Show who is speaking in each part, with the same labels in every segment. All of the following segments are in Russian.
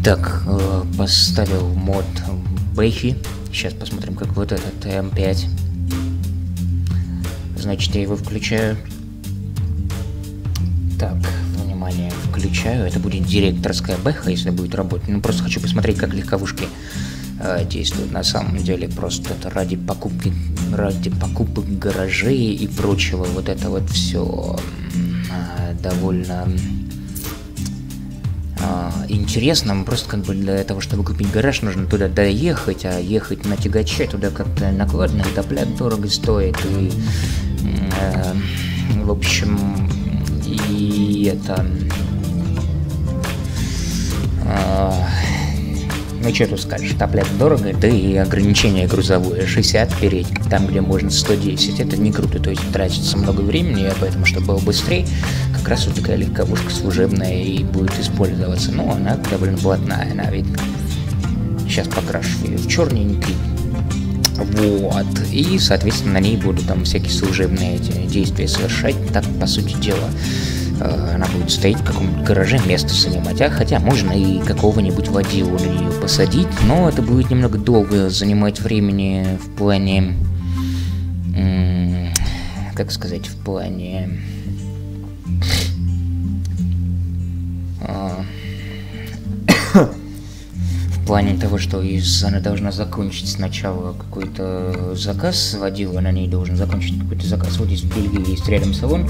Speaker 1: Так, поставил мод Бэхи. Сейчас посмотрим, как вот этот М5. Значит, я его включаю. Так, внимание, включаю. Это будет директорская бэха, если будет работать. Ну, просто хочу посмотреть, как легковушки действуют на самом деле. Просто это ради покупок гаражей и прочего. Вот это вот все довольно интересно. Просто как бы для того, чтобы купить гараж, нужно туда доехать, а ехать на тягаче туда как-то накладно, и топляк дорого стоит, и в общем, и это ну что тут скажешь, топляк дорого, да и ограничение грузовое 60 вперед, там где можно 110, это не круто, то есть тратится много времени, поэтому, чтобы было быстрее, как раз вот такая легковушка служебная и будет использоваться. Ну, она довольно блатная, она видно. Сейчас покрашу ее в черненький. Вот. И, соответственно, на ней буду там всякие служебные эти действия совершать. Так, по сути дела, она будет стоять в каком-нибудь гараже, место занимать. Хотя можно и какого-нибудь водилу на нее посадить, но это будет немного долго занимать времени в плане, как сказать, в плане того, что она должна закончить сначала какой-то заказ, водила на ней должен закончить какой-то заказ. Вот здесь в Бельгии есть рядом салон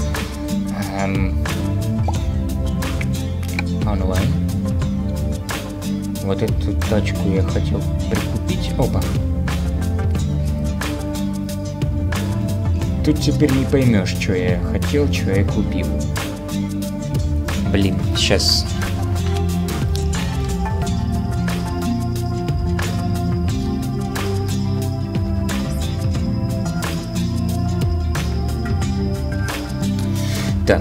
Speaker 1: онлайн. Вот эту тачку я хотел прикупить. Опа. Тут теперь не поймешь, что я хотел, что я купил. Блин, сейчас. Так.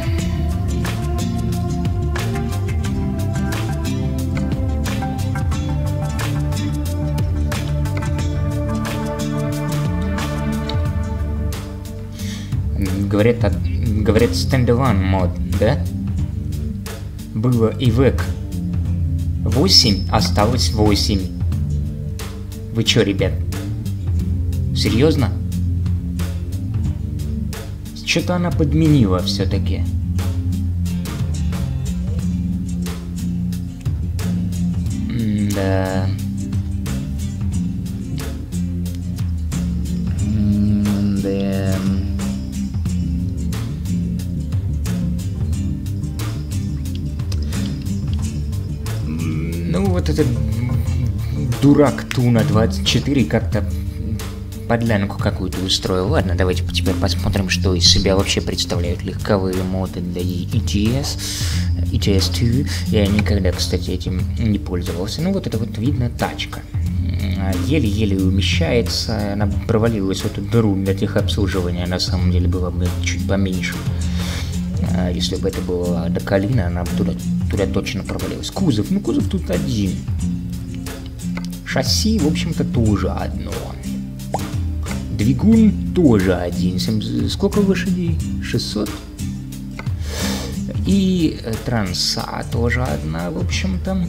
Speaker 1: Говорят, стендалон мод, да? Было и век 8, осталось 8. Вы чё, ребят? Серьезно? Что-то она подменила все-таки. Да. Да. Ну вот этот дурак Туна 24 как-то подлянку какую-то устроил. Ладно, давайте теперь посмотрим, что из себя вообще представляют легковые моды для ETS 2. Я никогда, кстати, этим не пользовался. Ну вот это вот видно тачка. Еле-еле умещается. Она провалилась в эту дыру для техобслуживания. На самом деле была бы чуть поменьше. Если бы это было до колена, она бы туда точно провалилась. Кузов, ну кузов тут один. Шасси, в общем-то, тоже одно. Двигун тоже один. Сколько лошадей? 600. И транса тоже одна, в общем-то.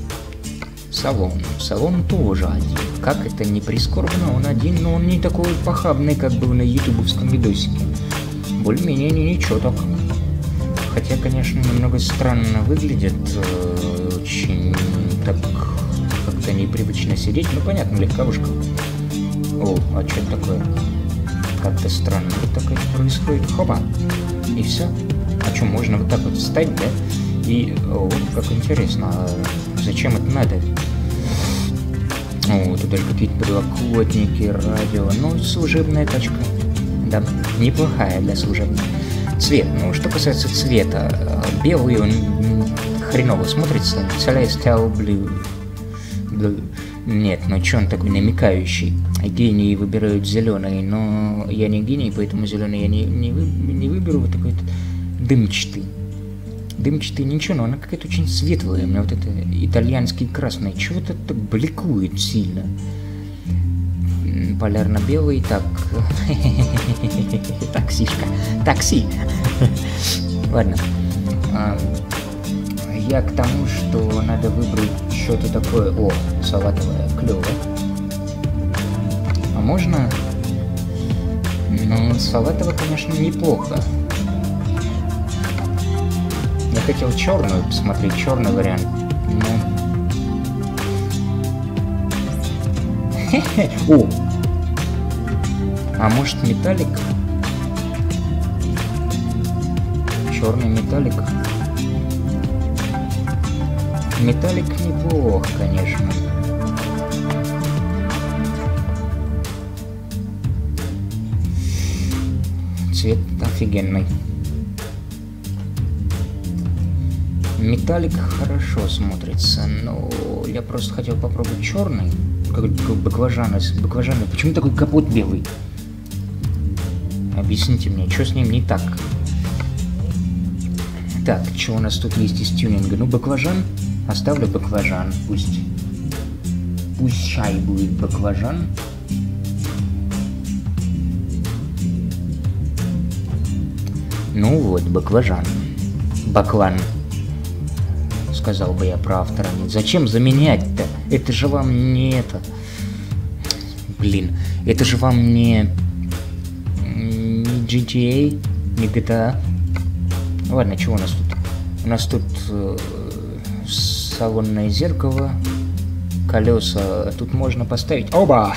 Speaker 1: Салон тоже один. Как это не прискорбно, он один, но он не такой похабный, как был на ютубовском видосике. Более-менее ничего так. Хотя, конечно, немного странно выглядит. Очень так как-то непривычно сидеть. Ну, понятно, легковушка. О, а что это такое? Как-то странно вот такое происходит. Хопа. И все. А что, можно вот так вот встать, да? И, о, как интересно, а зачем это надо? О, тут даже какие-то подлокотники, радио. Ну, служебная тачка. Да, неплохая для служебной. Цвет. Ну, что касается цвета, белый он хреново смотрится. Celestial Blue. Нет, ну что он такой намекающий? Гении выбирают зеленый, но я не гений, поэтому зеленый я не выберу. Вот такой дымчатый. Дымчатый ничего, но она какая-то очень светлая. У меня вот это итальянский красный. Чего-то так бликует сильно. Полярно-белый, так. Таксишка. Такси. Ладно. я к тому, что надо выбрать что-то такое... О, салатовое, клево. А можно... Ну, салатовое, конечно, неплохо. Я хотел черную посмотреть, черный вариант. Ну... О! А может металлик? Черный металлик. Металлик неплох, конечно. Цвет офигенный. Металлик хорошо смотрится, но я просто хотел попробовать черный. Как баклажаны. Почему такой капот белый? Объясните мне, что с ним не так? Так, что у нас тут есть из тюнинга? Ну, баклажан. Оставлю баклажан, пусть. Пусть чай будет баклажан. Ну вот, баклажан. Баклан. Сказал бы я про автора. Зачем заменять-то? Это же вам не это... Блин, это же вам не GTA, не GTA. Ладно, что у нас тут? У нас тут салонное зеркало, колеса. Тут можно поставить... Оба!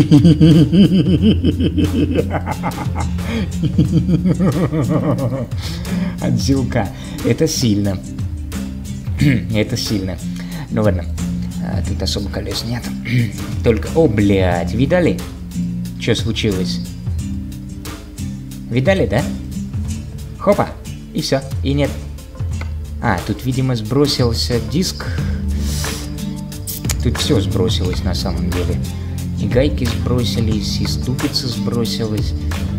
Speaker 1: От зилка. Это сильно. Это сильно. Ну ладно. Тут особо колес нет. Только... О, блядь, видали? Что случилось? Видали, да? Хопа! И все, и нет. А, тут, видимо, сбросился диск. Тут все сбросилось на самом деле. И гайки сбросились, и ступица сбросилась.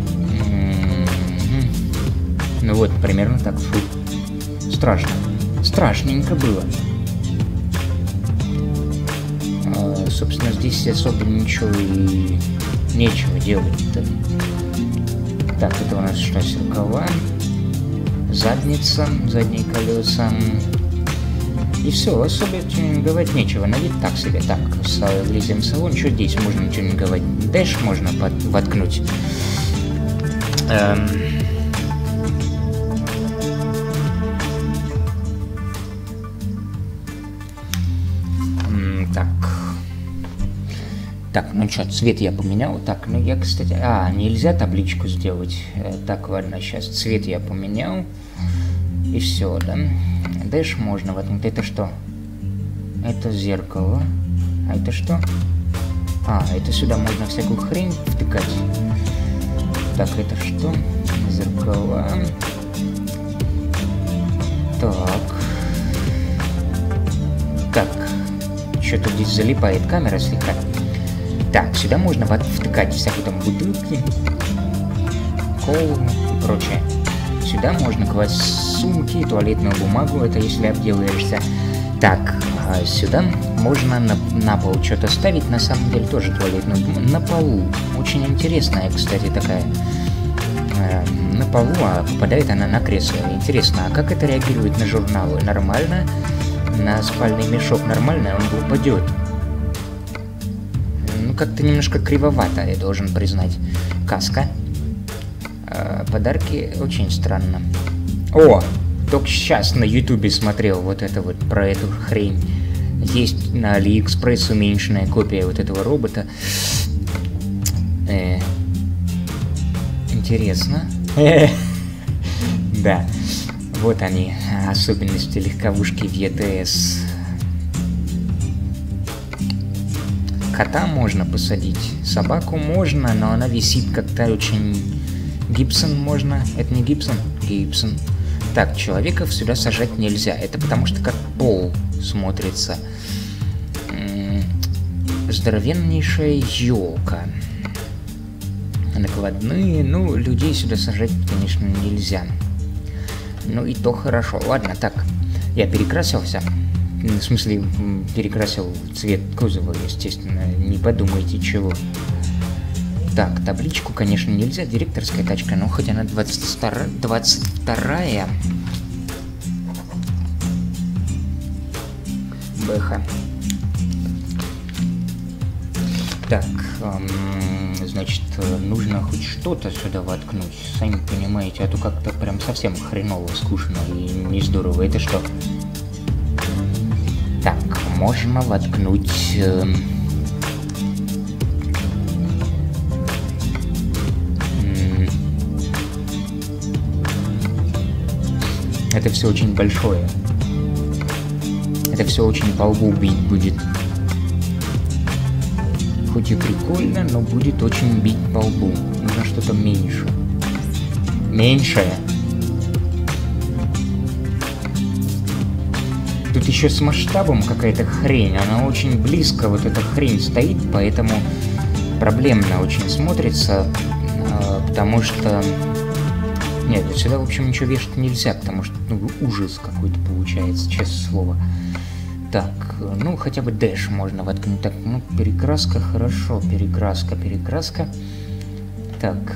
Speaker 1: Ну вот, примерно так. Фу. Страшно. Страшненько было. Собственно, здесь особо ничего и нечего делать-то. Так, это у нас что, зеркала? Задница, задние колеса. И все, особо тюнинговать нечего. На вид так себе. Так, влезем в салон. Что здесь можно тюнинговать? Дэш можно воткнуть. Так, ну что, цвет я поменял. Так, ну я, кстати... А, нельзя табличку сделать. Так, ладно, сейчас цвет я поменял. И все, да? Дэш можно воткнуть. Это что? Это зеркало. А это что? А, это сюда можно всякую хрень втыкать. Так, это что? Зеркала. Так. Так. Что-то здесь залипает камера слегка. Так, сюда можно втыкать всякие там бутылки, колу и прочее. Сюда можно класть сумки, туалетную бумагу, это если обделаешься. Так, а сюда можно на пол что-то ставить, на самом деле тоже туалетную бумагу. На полу. Очень интересная, кстати, такая. На полу, а попадает она на кресло. Интересно, а как это реагирует на журналы? Нормально. На спальный мешок нормально, он упадет. Как-то немножко кривовато, я должен признать. Каска. Подарки очень странно. О! Только сейчас на ютубе смотрел вот это вот, про эту хрень. Есть на Алиэкспресс уменьшенная копия вот этого робота. Интересно. Да. Вот они, особенности легковушки в ЕТС. Кота можно посадить, собаку можно, но она висит как-то очень... Гибсон можно, это не Гибсон? Гибсон. Так, человеков сюда сажать нельзя, это потому что как пол смотрится. Здоровеннейшая елка. Накладные, ну, людей сюда сажать, конечно, нельзя. Ну и то хорошо. Ладно, так, я перекрасился. В смысле, перекрасил цвет кузова, естественно, не подумайте чего. Так, табличку, конечно, нельзя, директорская тачка, но хоть она 22-я. Бэха. Так, значит, нужно хоть что-то сюда воткнуть. Сами понимаете, а то как-то прям совсем хреново, скучно и не здорово. Это что? Так, можно воткнуть... Это все очень большое. Это все очень по лбу бить будет. Хоть и прикольно, но будет очень бить по лбу. Нужно что-то меньше. Меньшее. Тут еще с масштабом какая-то хрень. Она очень близко, вот эта хрень стоит, поэтому проблемно очень смотрится. Потому что... Нет, вот сюда, в общем, ничего вешать нельзя, потому что, ну, ужас какой-то получается, честное слово. Так, ну, хотя бы дэш можно воткнуть. Так, ну, перекраска, хорошо, перекраска. Так,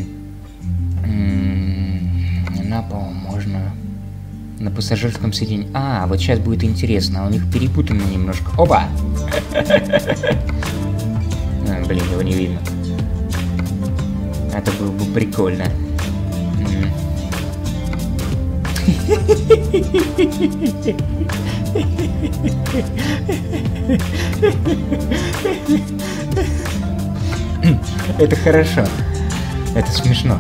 Speaker 1: на пол можно... На пассажирском сиденье. А, вот сейчас будет интересно, у них перепутано немножко. Опа! Блин, его не видно. Это было бы прикольно. Это хорошо. Это смешно.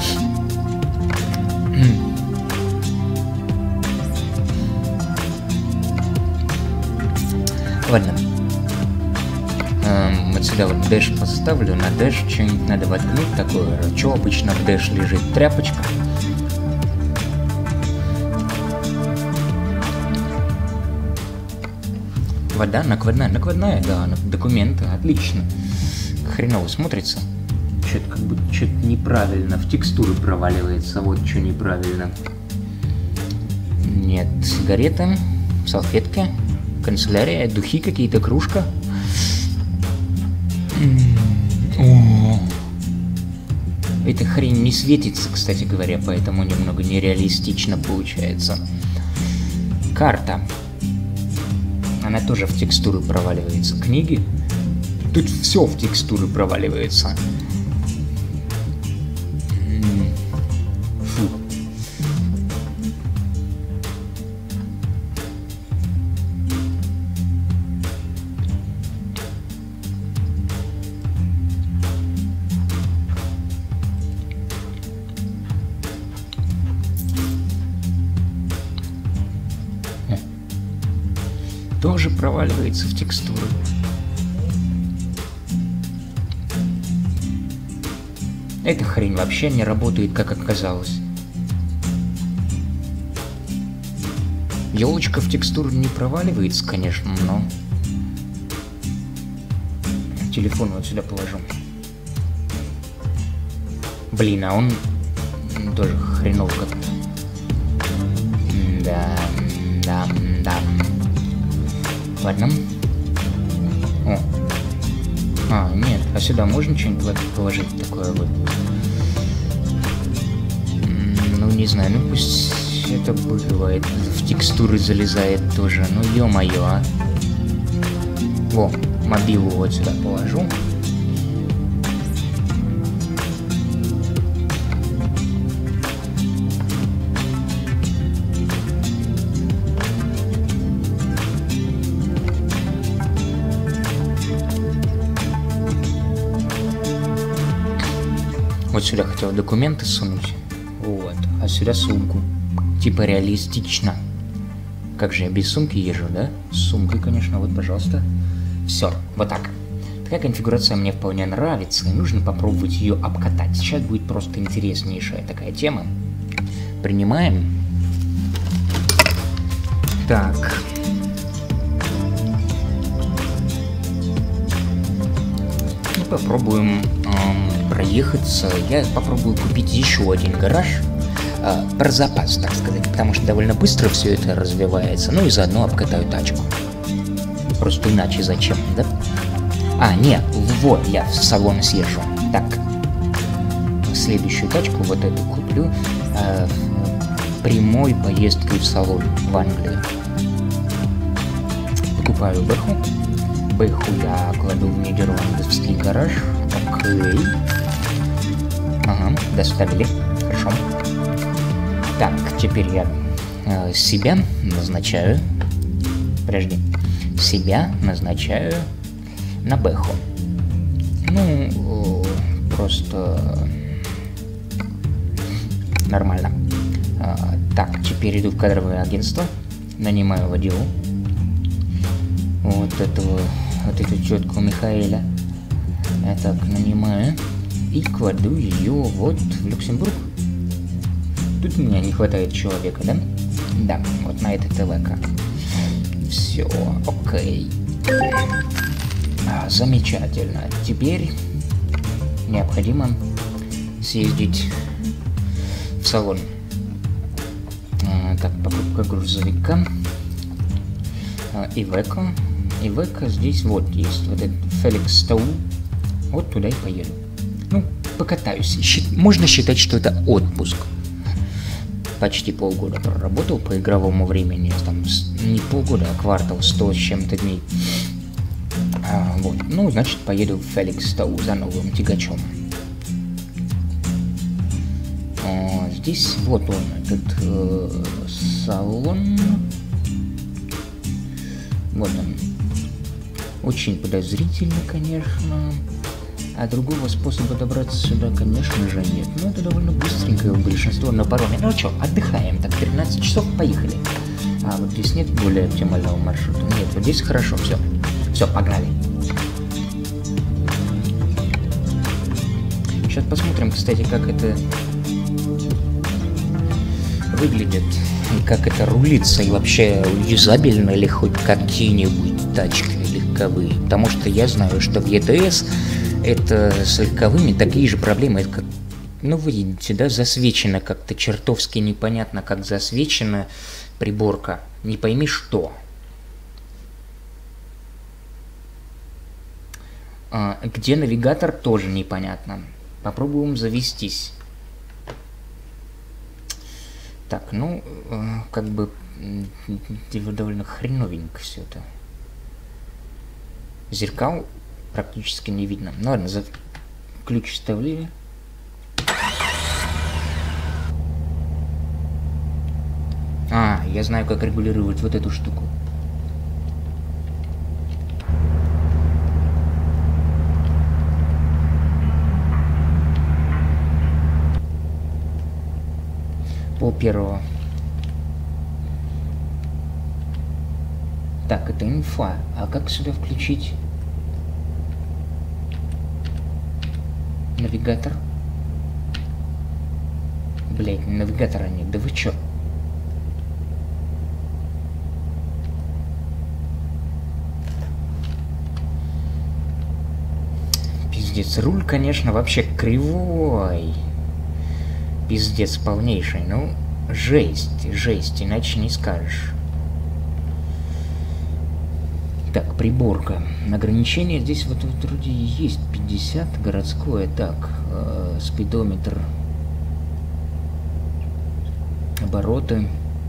Speaker 1: Ладно. Вот сюда вот дэш поставлю. На дэш что-нибудь надо воткнуть такое. Что обычно в дэш лежит? Тряпочка. Вода накладная, да, документы, отлично. Хреново смотрится. Что-то как будто что-то неправильно, в текстуры проваливается, вот что неправильно. Нет, сигареты, салфетки, канцелярия, духи какие-то, кружка. Эта хрень не светится, кстати говоря, поэтому немного нереалистично получается. Карта. Она тоже в текстуры проваливается. Книги. Тут все в текстуры проваливается. Фу. Тоже проваливается в текстуры. Эта хрень вообще не работает, как оказалось. Елочка в текстуру не проваливается, конечно, но... Телефон вот сюда положу. Блин, а он тоже хреново как-то. Да. Ладно. О. А, нет, а сюда можно что-нибудь положить такое вот? Ну, не знаю, ну пусть это бывает. В текстуры залезает тоже. Ну, ё-моё, а. Во, мобилу вот сюда положу. Вот сюда хотел документы сунуть. Вот. А сюда сумку. Типа реалистично. Как же я без сумки езжу, да? С сумкой, конечно. Вот, пожалуйста. Все. Вот так. Такая конфигурация мне вполне нравится. И нужно попробовать ее обкатать. Сейчас будет просто интереснейшая такая тема. Принимаем. Так. И попробуем проехаться. Я попробую купить еще один гараж. Про запас, так сказать. Потому что довольно быстро все это развивается. Ну и заодно обкатаю тачку. Просто иначе зачем, да? А, нет, вот я в салон съезжу. Так. Следующую тачку, вот эту куплю. Прямой поездкой в салон в Англию. покупаю Бэху. Бэху я кладу в нидерландовский гараж. Окей. Ага, доставили. Хорошо. Так, теперь я себя назначаю. Подожди. Себя назначаю на Бэху. Ну, просто нормально. Так, теперь иду в кадровое агентство. Нанимаю водилу. Вот эту тетку Михаэля. Я так нанимаю. И кладу ее вот в Люксембург. Тут у меня не хватает человека, да? Да, вот на этой ТВК. Все, окей. Замечательно. Теперь необходимо съездить в салон. Так, покупка грузовика. Ивеко. Ивеко здесь вот есть. Вот этот Феликс Тау. Вот туда и поеду. Ну, покатаюсь. Можно считать, что это отпуск. Почти полгода проработал по игровому времени. Там не полгода, а квартал, 100 с чем-то дней. Вот. Ну, значит, поеду в Феликс Тау за новым тягачом. Здесь вот он, этот салон. Вот он. Очень подозрительно, конечно. А другого способа добраться сюда, конечно же, нет. Но это довольно быстренькое большинство на пароме. Ну что, отдыхаем. Так, 13 часов, поехали. А вот здесь нет более оптимального маршрута. Нет, вот здесь хорошо, все. Все, погнали. Сейчас посмотрим, кстати, как это выглядит. И как это рулится. И вообще, юзабельно ли хоть какие-нибудь тачки легковые. Потому что я знаю, что в ETS это с легковыми такие же проблемы, как, ну, вы видите, да, засвечено как-то чертовски непонятно, как засвечена приборка. Не пойми что. Где навигатор, тоже непонятно. Попробуем завестись. Так, ну, как бы довольно хреновенько все это. Зеркал практически не видно. Ну ладно, за ключ вставили. Я знаю, как регулировать вот эту штуку. Пол первого. Так, это инфа. А как сюда включить навигатор? Блять, навигатора нет. Да вы чё? Пиздец. Руль, конечно, вообще кривой. Пиздец полнейший. Ну, жесть, жесть, иначе не скажешь. Так, приборка. Ограничение здесь вот вроде есть 50, городское. Так, спидометр. Обороты.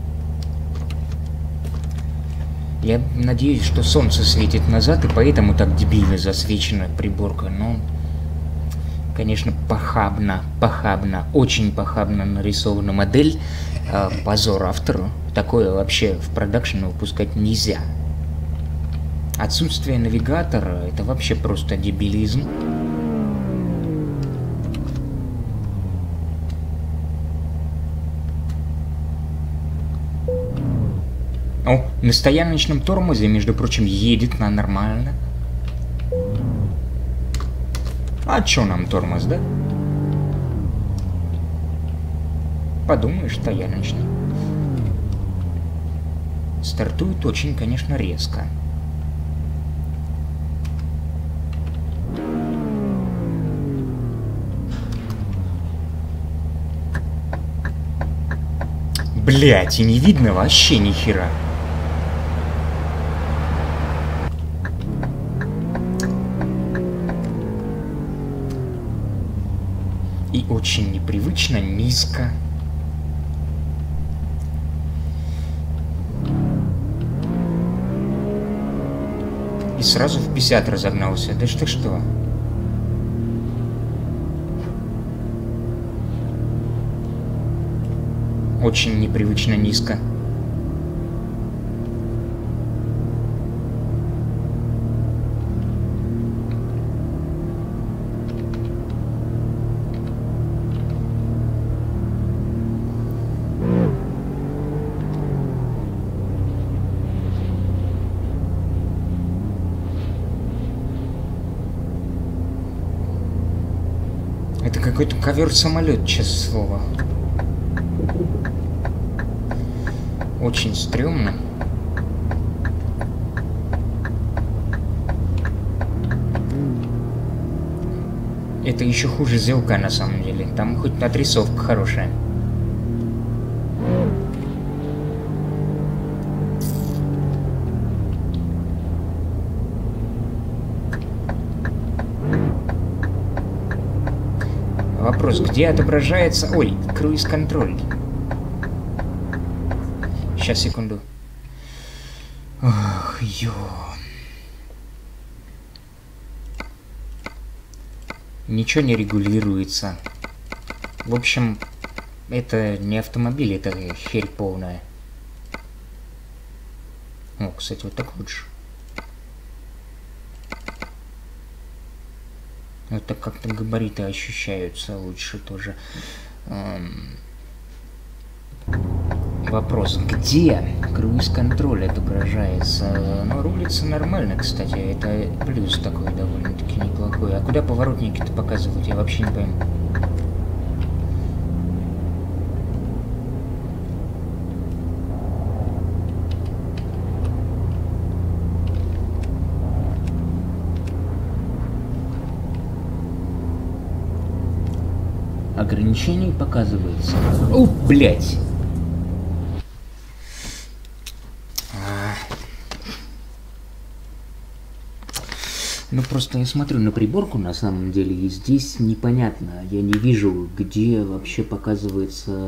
Speaker 1: Я надеюсь, что солнце светит назад, и поэтому так дебильно засвечена приборка. Но, конечно, похабно, очень похабно нарисована модель. Позор автору. Такое вообще в продакшн выпускать нельзя. Отсутствие навигатора — это вообще просто дебилизм. О, на стояночном тормозе, между прочим, едет на нормально. А чё нам тормоз, да? Подумаешь, стояночный. Стартует очень, конечно, резко. Блять, и не видно вообще ни хера. И очень непривычно низко. И сразу в 50 разогнался. Да что? Очень непривычно низко. Это какой-то ковер-самолет, честное слово. Очень стрёмно. Это еще хуже Зелка на самом деле. Там хоть отрисовка хорошая. Вопрос, где отображается... Ой, круиз-контроль. Сейчас, секунду. Ох, ё. Ничего не регулируется. В общем, это не автомобиль, это херь полная. О, кстати, вот так лучше. Это как-то габариты ощущаются лучше тоже. Вопрос, где круиз-контроль отображается? Ну, рулится нормально, кстати, это плюс такой довольно-таки неплохой. А куда поворотники-то показывают, я вообще не пойму. Ограничений показывается. О, блядь! Ну, просто я смотрю на приборку, на самом деле, и здесь непонятно. Я не вижу, где вообще показывается...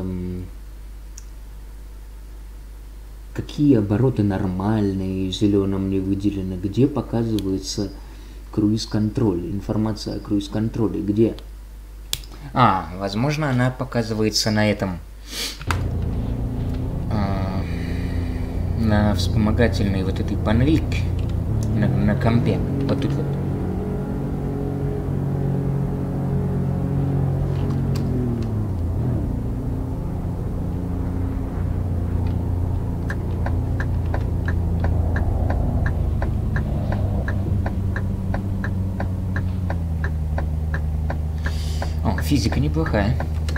Speaker 1: Какие обороты нормальные, зеленым не выделены. Где показывается круиз-контроль, информация о круиз-контроле, где? А, возможно, она показывается на этом... на вспомогательной вот этой панельке. На компе. Вот тут вот. О, физика неплохая.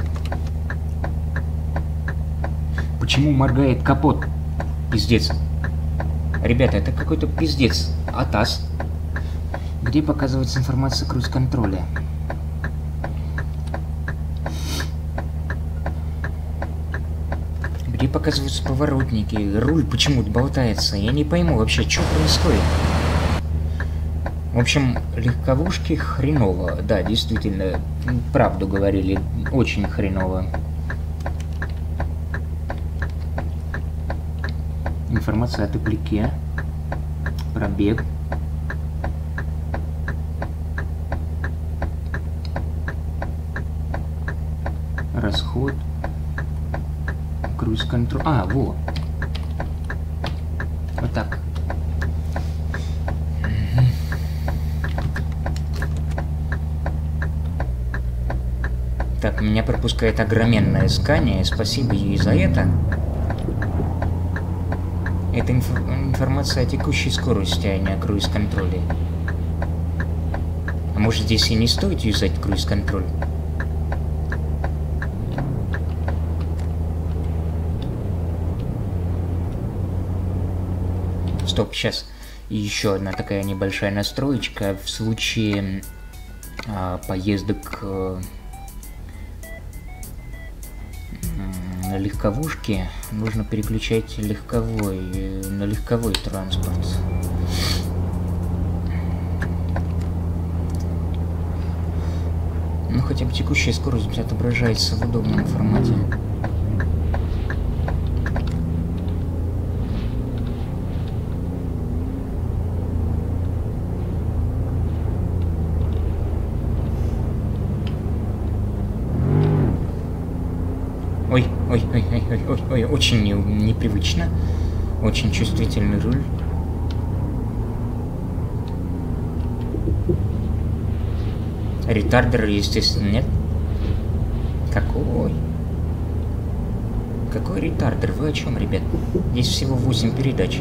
Speaker 1: Почему моргает капот? Пиздец. Ребята, это какой-то пиздец. АТАС. Где показывается информация круиз-контроля? Где показываются поворотники? Руль почему-то болтается. Я не пойму вообще, что происходит. В общем, легковушки хреново. Да, действительно, правду говорили. Очень хреново. Информация о тупляке. Пробег. Расход. Круиз-контроль. А, во. Вот так. Так, меня пропускает огроменное Скания. Спасибо ей за это. Это информация о текущей скорости, а не о круиз-контроле. А может, здесь и не стоит юзать круиз-контроль? Стоп, сейчас. И еще одна такая небольшая настроечка. В случае поездок на легковушке нужно переключать на легковой транспорт. Ну, хотя бы текущая скорость отображается в удобном формате. Ой, ой, ой, ой, ой, ой, очень непривычно. Очень чувствительный руль. Ретардера, естественно, нет. Какой? Какой ретардер? Вы о чем, ребят? Здесь всего 8 передач.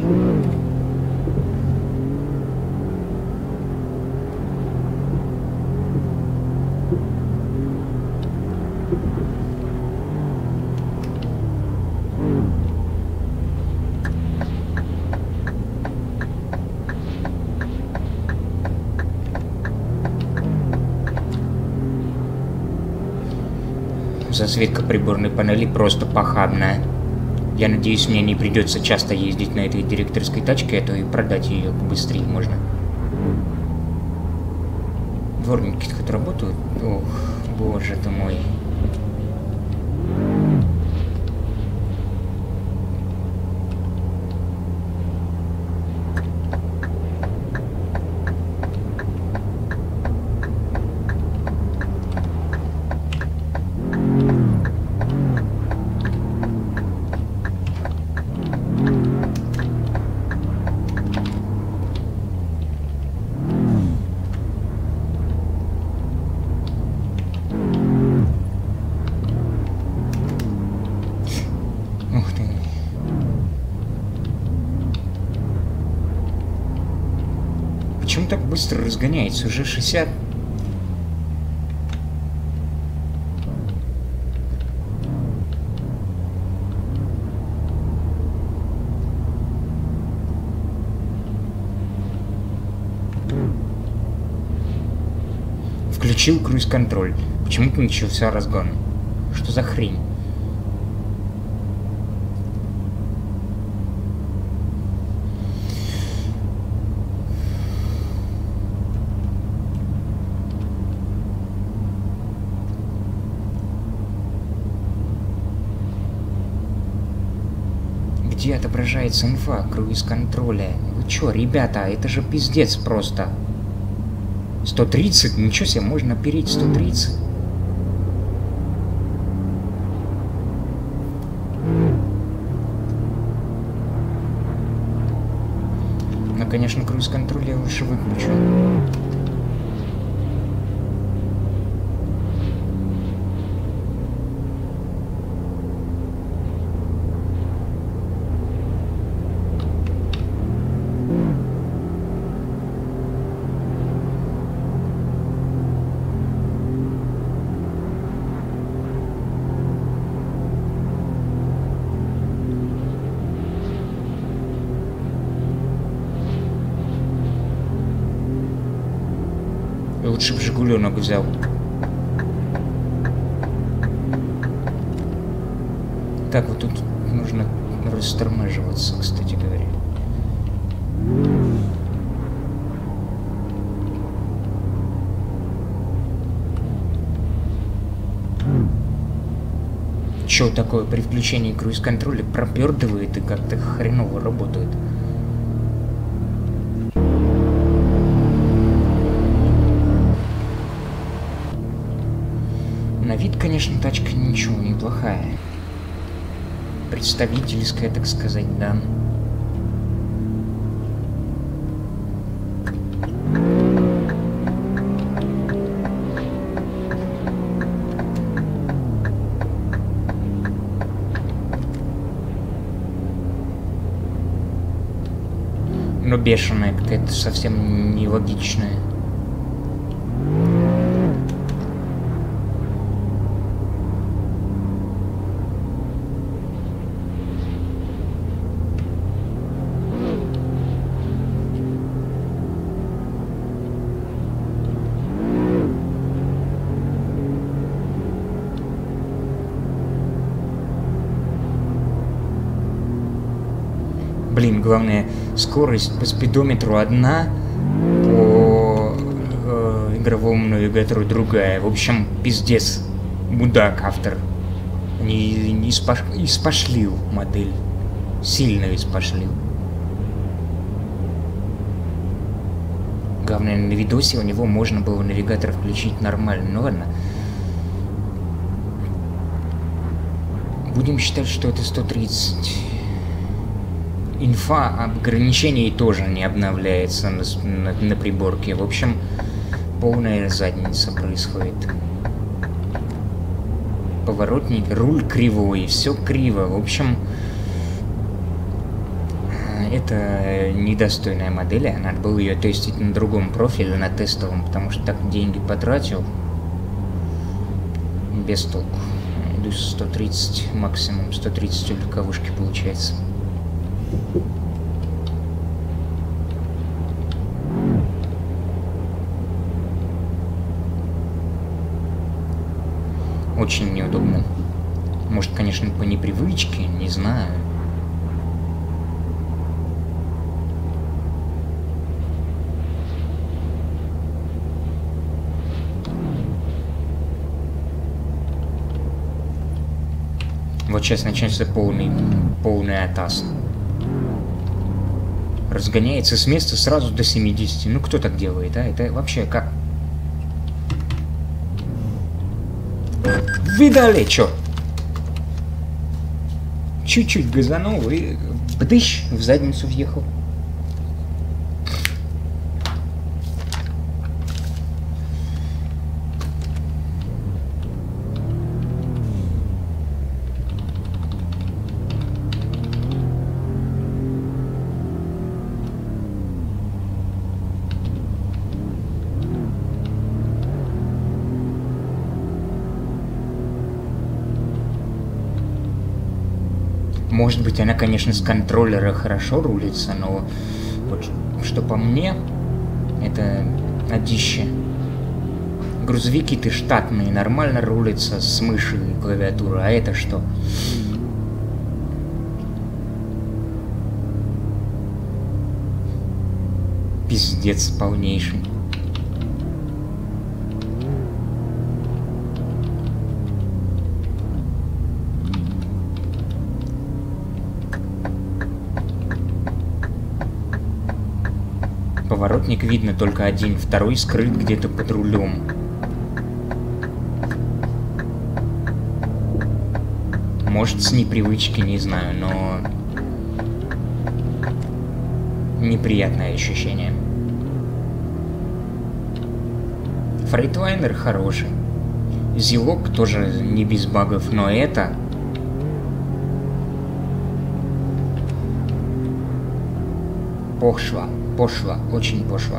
Speaker 1: Засветка приборной панели просто похабная. Я надеюсь, мне не придется часто ездить на этой директорской тачке, а то и продать ее побыстрее можно. Дворники хоть работают? Ох, боже ты мой. Ух ты. Почему так быстро разгоняется? Уже 60. Включил круиз-контроль. Почему-то начался разгон. Что за хрень? Где отображается инфа круиз-контроля? Вы чё, ребята, это же пиздец просто. 130? Ничего себе, можно переть 130. Но, конечно, круиз-контроль я лучше выключу. Лучше бы «Жигуленок» взял. Так, вот тут нужно растормаживаться, кстати говоря. Чё такое при включении круиз-контроля пропердывает и как-то хреново работает? На вид, конечно, тачка ничего, неплохая. Представительская, так сказать, да. Но бешеная какая-то, совсем нелогичная. Блин, главное, скорость по спидометру одна, по игровому навигатору другая. В общем, пиздец. Мудак автор. Не испошлил модель. Сильно испошлил. Главное, на видосе у него можно было навигатор включить нормально. Ну ладно. Будем считать, что это 130. Инфа об ограничении тоже не обновляется на приборке. В общем, полная задница происходит. Поворотник, руль кривой, все криво. В общем, это недостойная модель. Надо было ее тестить на другом профиле, на тестовом, потому что так деньги потратил. Без толку. Иду 130 максимум, 130 у легковушки получается. Очень неудобно. Может, конечно, по непривычке, не знаю. Вот сейчас начнется полный атас. Разгоняется с места сразу до 70. Ну, кто так делает, а? Это вообще как? Видали, чё? Чуть-чуть газанул и бдыщ, в задницу въехал. Может быть, она, конечно, с контроллера хорошо рулится, но вот что по мне, это одище. Грузовики-то штатные, нормально рулятся с мыши и клавиатуры, а это что? Пиздец полнейший. Поворотник видно только один, второй скрыт где-то под рулем. Может, с непривычки, не знаю, но неприятное ощущение. Фрейтлайнер хороший. Зилок тоже не без багов, но это... Пошла, очень пошла.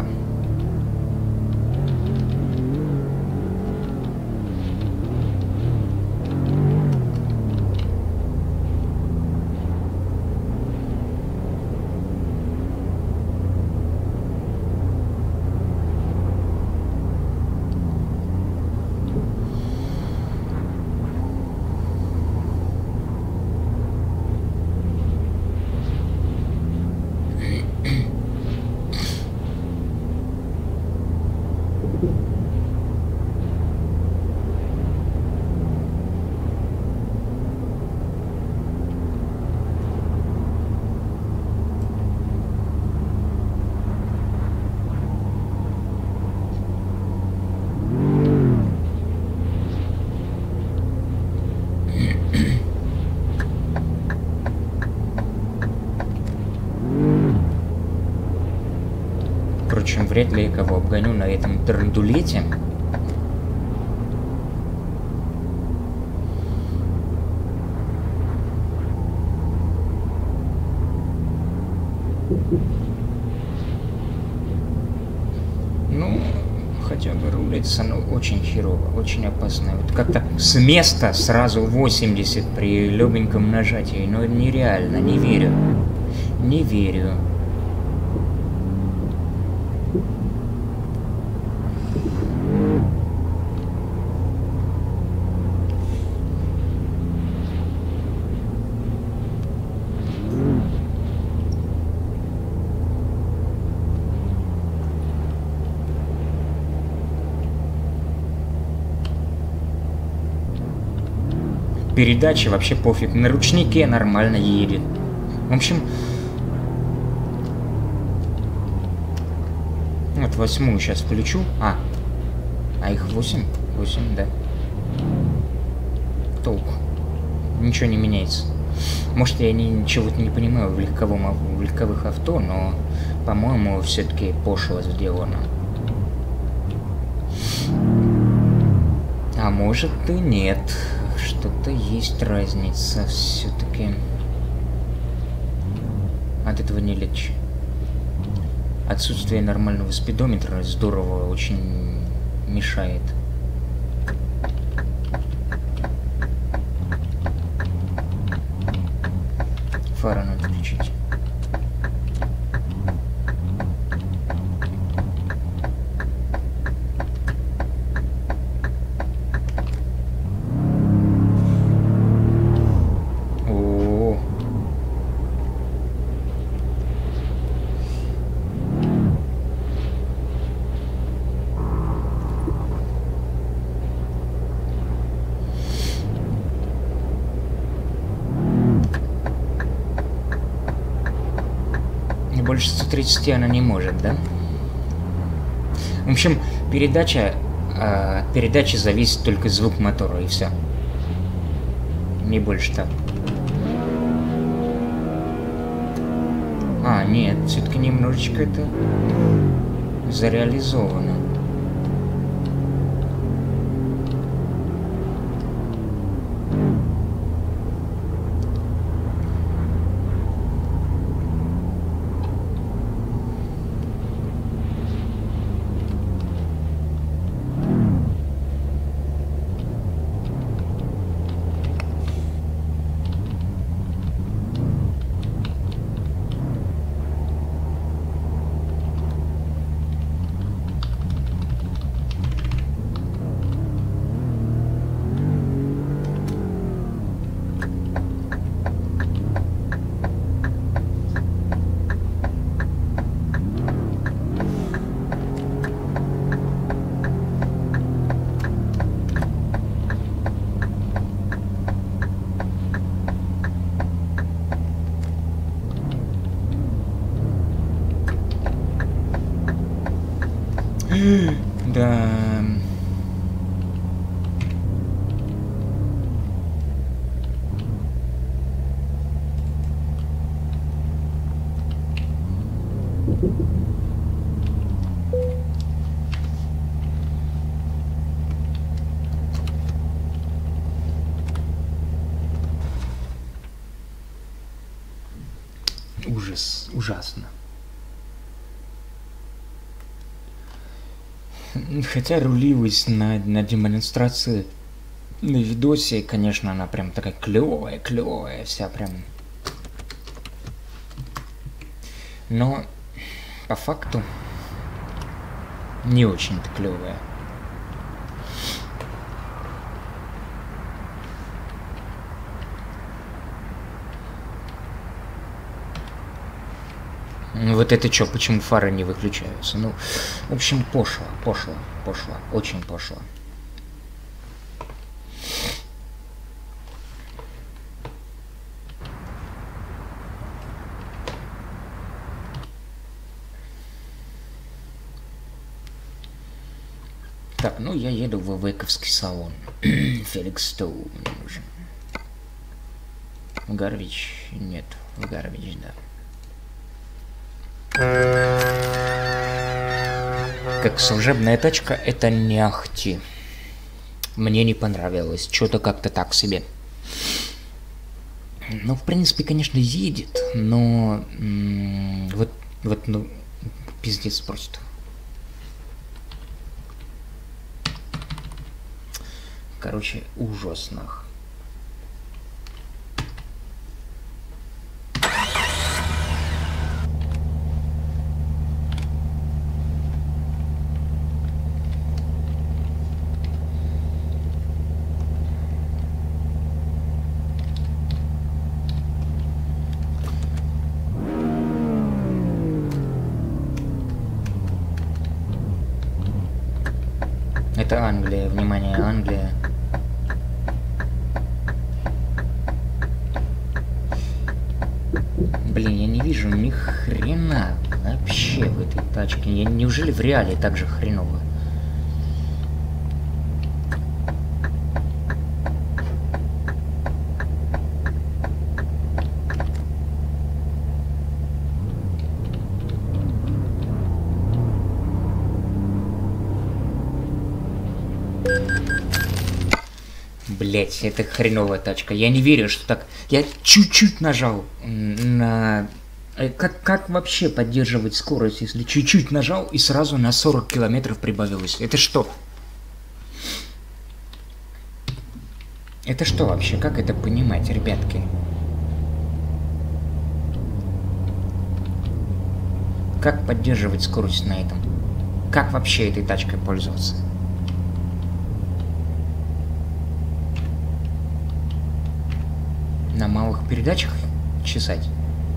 Speaker 1: Впрочем, вряд ли я кого обгоню на этом драндулете. Ну, хотя бы рулится, но очень херово, очень опасно. Вот как-то с места сразу 80 при легоньком нажатии. Ну, нереально, не верю. Не верю. Передачи вообще пофиг. На ручнике нормально едет. В общем... Вот 8-ю сейчас включу. А их 8? 8, да. Толку. Ничего не меняется. Может, я ничего-то не понимаю в легковых авто, но, по-моему, все-таки пошло сделано. А может и нет. Что-то есть разница все-таки. От этого не легче. Отсутствие нормального спидометра здорово очень мешает. Фары надо включить. О-о-о. Больше 130 она не может, да? В общем, передача от передачи зависит только звук мотора, и все. Не больше так. А, нет, все-таки немножечко это зареализовано. Да. Ужас, ужасно. Хотя рулилась на демонстрации на видосе, конечно, она прям такая клевая, вся прям. Но по факту не очень-то клевая. Вот это чё, почему фары не выключаются? Ну, в общем, пошло, очень пошло. Так, ну я еду в Вековский салон. Феликс Стоу мне нужен. Гарвич? Нет, в Гарвич, да. Как служебная тачка, это не ахти. Мне не понравилось. Что-то как-то так себе. Ну, в принципе, конечно, едет, но ну, пиздец просто. Короче, ужас нах. Это Англия, внимание, Англия. Блин, я не вижу ни хрена вообще в этой тачке. Неужели в реале так же хреново? Блять, это хреновая тачка. Я не верю, что так... Я чуть-чуть нажал на... Как вообще поддерживать скорость, если чуть-чуть нажал и сразу на 40 километров прибавилось? Это что? Это что вообще? Как это понимать, ребятки? Как поддерживать скорость на этом? Как вообще этой тачкой пользоваться? На малых передачах чесать?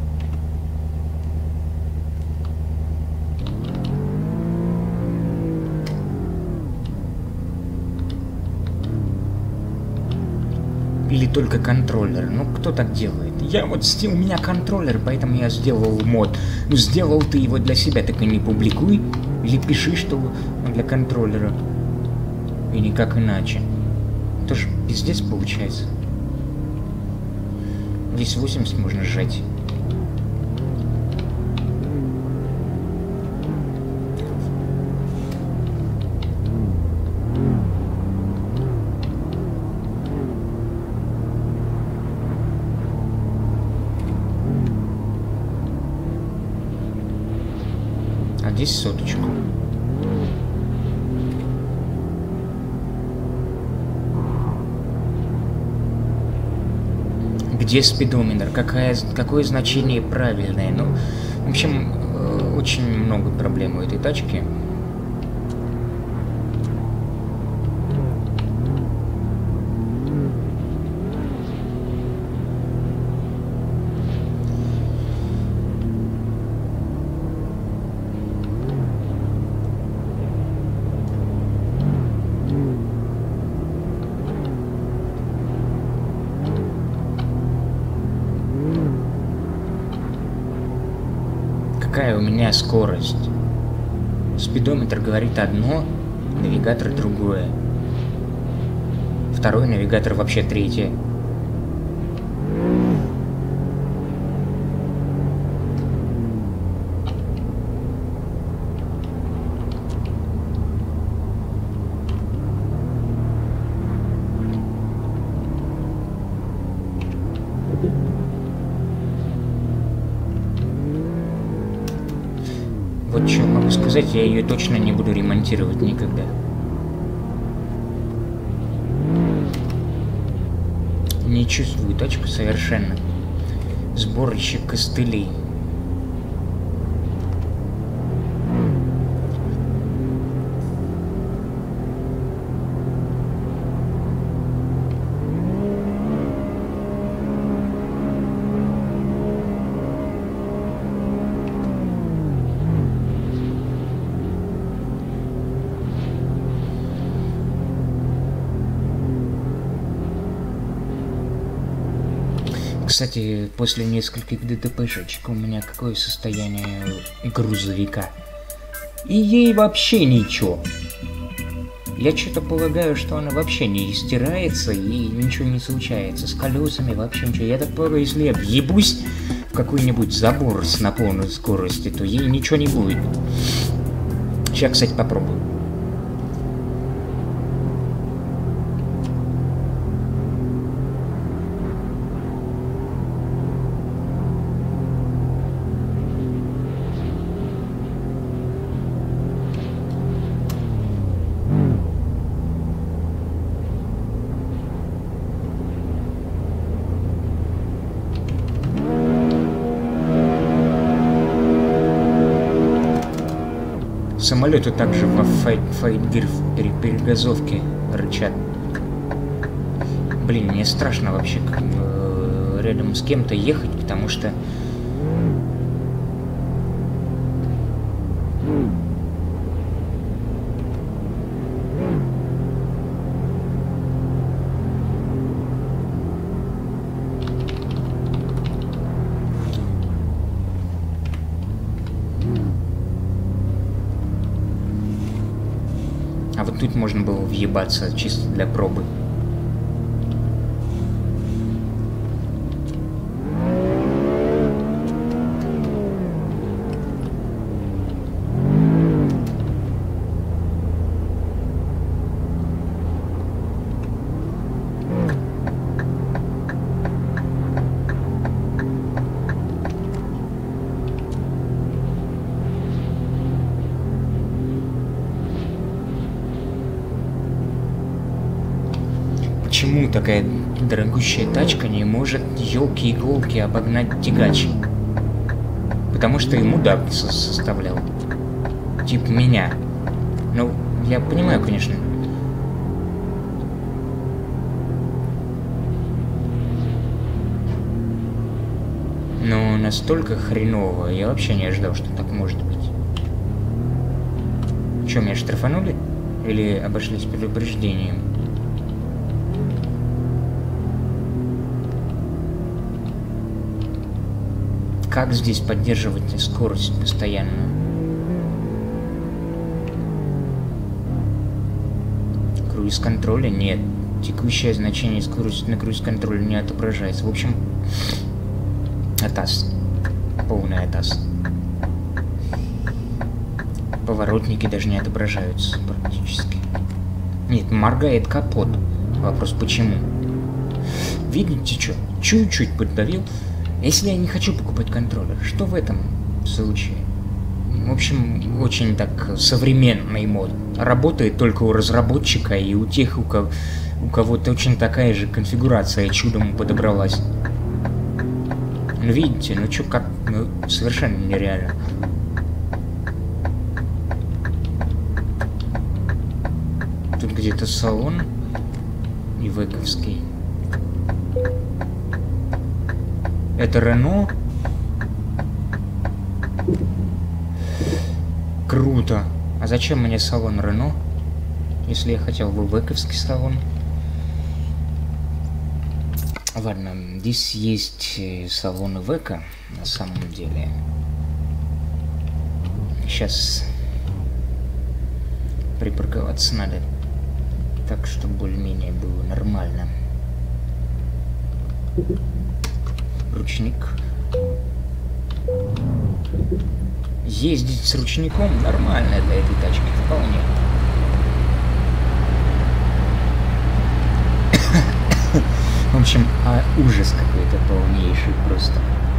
Speaker 1: Или только контроллер? Ну, кто так делает? Я вот у меня контроллер, поэтому я сделал мод. Ну, сделал ты его для себя, так и не публикуй. Или пиши, что он для контроллера. И никак иначе. Тоже пиздец получается. Здесь 80 можно сжать. А здесь соточку. Где спидометр? Какое значение правильное? Ну, в общем, очень много проблем у этой тачки. Какая у меня скорость? Спидометр говорит одно, навигатор другое. Второй навигатор вообще третье. Вот что могу сказать, я ее точно не буду ремонтировать никогда. Не чувствую тачку совершенно. Сборщик костылей. Кстати, после нескольких ДТПшечек у меня какое состояние грузовика. И ей вообще ничего. Я что-то полагаю, что она вообще не стирается и ничего не случается. С колесами вообще ничего. Я так полагаю, если я въебусь в какой-нибудь забор на полной скорости, то ей ничего не будет. Сейчас, кстати, попробую. Самолеты также в файтгир перегазовке рычат. Блин, мне страшно вообще рядом с кем-то ехать, потому что... А вот тут можно было въебаться чисто для пробы. почему такая дорогущая тачка не может елки-иголки обогнать тягач? Потому что ему мудак составлял. Типа меня. Ну, я понимаю, конечно. Но настолько хреново, я вообще не ожидал, что так может быть. Что, меня штрафанули? Или обошлись предупреждением? Как здесь поддерживать скорость постоянно? Круиз-контроля нет. Текущее значение скорости на круиз-контроле не отображается. В общем, атас. Полный атас. Поворотники даже не отображаются практически. Нет, моргает капот. Вопрос почему? Видите, что? Чуть-чуть поддавил. Если я не хочу покупать контроллер, что в этом случае? В общем, очень так современный мод. Работает только у разработчика и у тех, у кого точно такая же конфигурация чудом подобралась. Ну видите, ну что, как, ну, совершенно нереально. Тут где-то салон ивековский. Это Рено. Круто. А зачем мне салон Рено, если я хотел бы ивековский салон? Ладно, здесь есть салон Ивека на самом деле. Сейчас припарковаться надо так, чтобы более-менее было нормально. Ручник. Ездить с ручником нормально для этой тачки, вполне. В общем, ужас какой-то полнейший просто.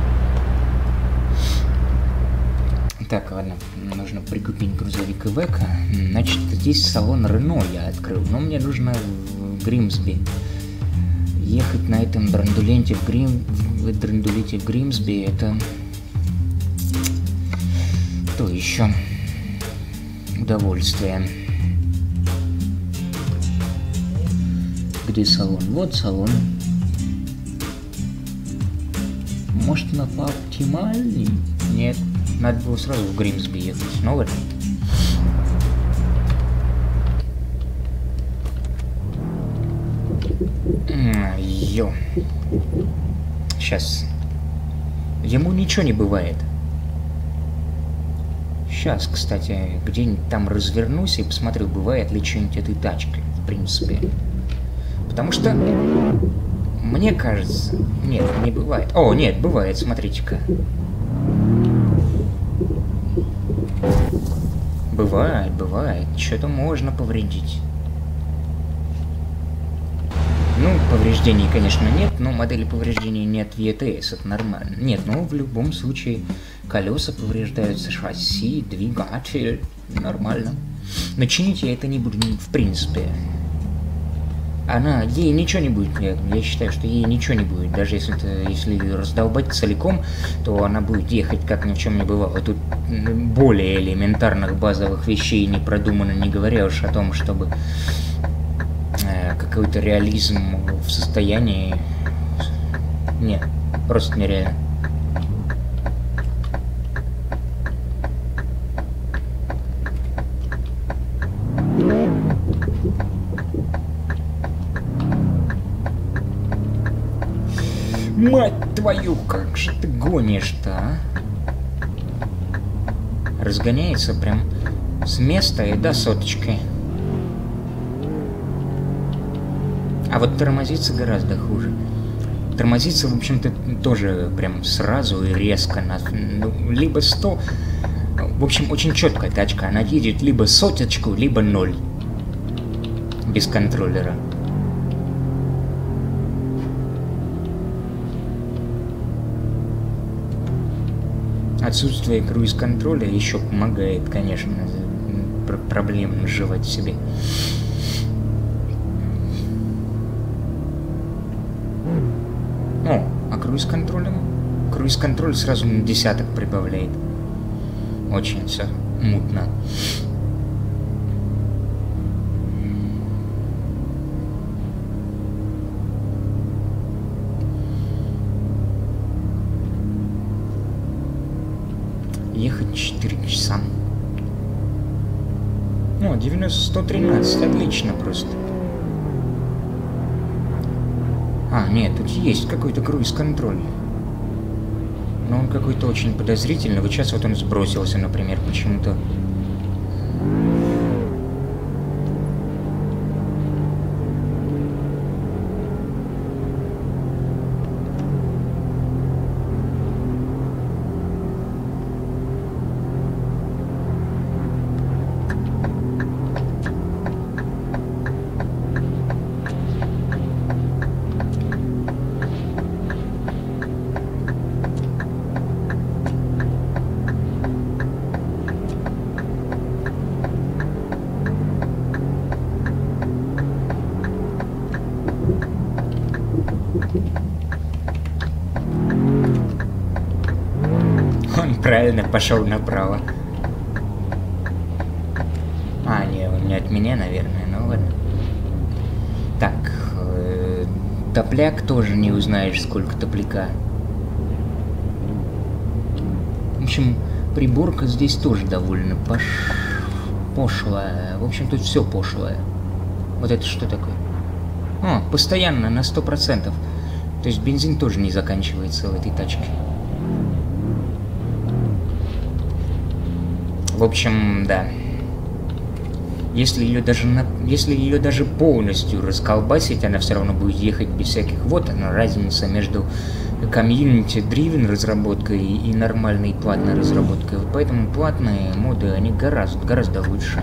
Speaker 1: Так, ладно, нужно прикупить грузовик Ивека. Значит, здесь салон Рено я открыл, но мне нужно в Гримсби. Ехать на этом драндулете в Гримсби, это то еще удовольствие. Где салон? Вот салон. Может, на оптимальный? Нет, надо было сразу в Гримсби ехать. Ну вот. Йо. Сейчас. Ему ничего не бывает. Сейчас, кстати, где-нибудь там развернусь и посмотрю, бывает ли что-нибудь этой тачкой, в принципе. Потому что, мне кажется, нет, не бывает. О, нет, бывает, смотрите-ка. Бывает, бывает. Что-то можно повредить. Ну, повреждений, конечно, нет, но модели повреждений нет в ETS, это нормально. Нет, ну, в любом случае, колеса повреждаются, шасси, двигатель, нормально. Но чинить я это не буду, в принципе. Ей ничего не будет, я считаю, что ей ничего не будет. Даже если ее раздолбать целиком, то она будет ехать, как ни в чем не бывало. Тут более элементарных базовых вещей не продумано, не говоря уж о том, чтобы какой-то реализм в состоянии... Нет, просто нереально. Мать твою, как же ты гонишь-то, а? Разгоняется прям с места и до соточки. А вот тормозится гораздо хуже. Тормозится, в общем-то, тоже прям сразу и резко. Либо 100... В общем, очень четкая тачка. Она едет либо соточку, либо 0. Без контроллера. Отсутствие круиз-контроля еще помогает, конечно, проблем наживать себе. А круиз-контролем? Круиз-контроль сразу на 10 прибавляет. Очень все мутно. Ехать 4 часа. О, 113, отлично просто. А, нет, тут есть какой-то круиз-контроль. Но он какой-то очень подозрительный. Вот сейчас вот он сбросился, например, почему-то. Он правильно пошел направо. А, не, он не от меня, наверное, ну ладно. Так, топляк тоже не узнаешь, сколько топляка. В общем, приборка здесь тоже довольно пошлая. В общем, тут все пошлое. Вот это что такое? О, постоянно, на 100%. То есть бензин тоже не заканчивается в этой тачке. В общем, да. Если ее даже полностью расколбасить, она все равно будет ехать без всяких. Вот она разница между комьюнити-дривен разработкой и нормальной платной разработкой. Поэтому платные моды, они гораздо лучше.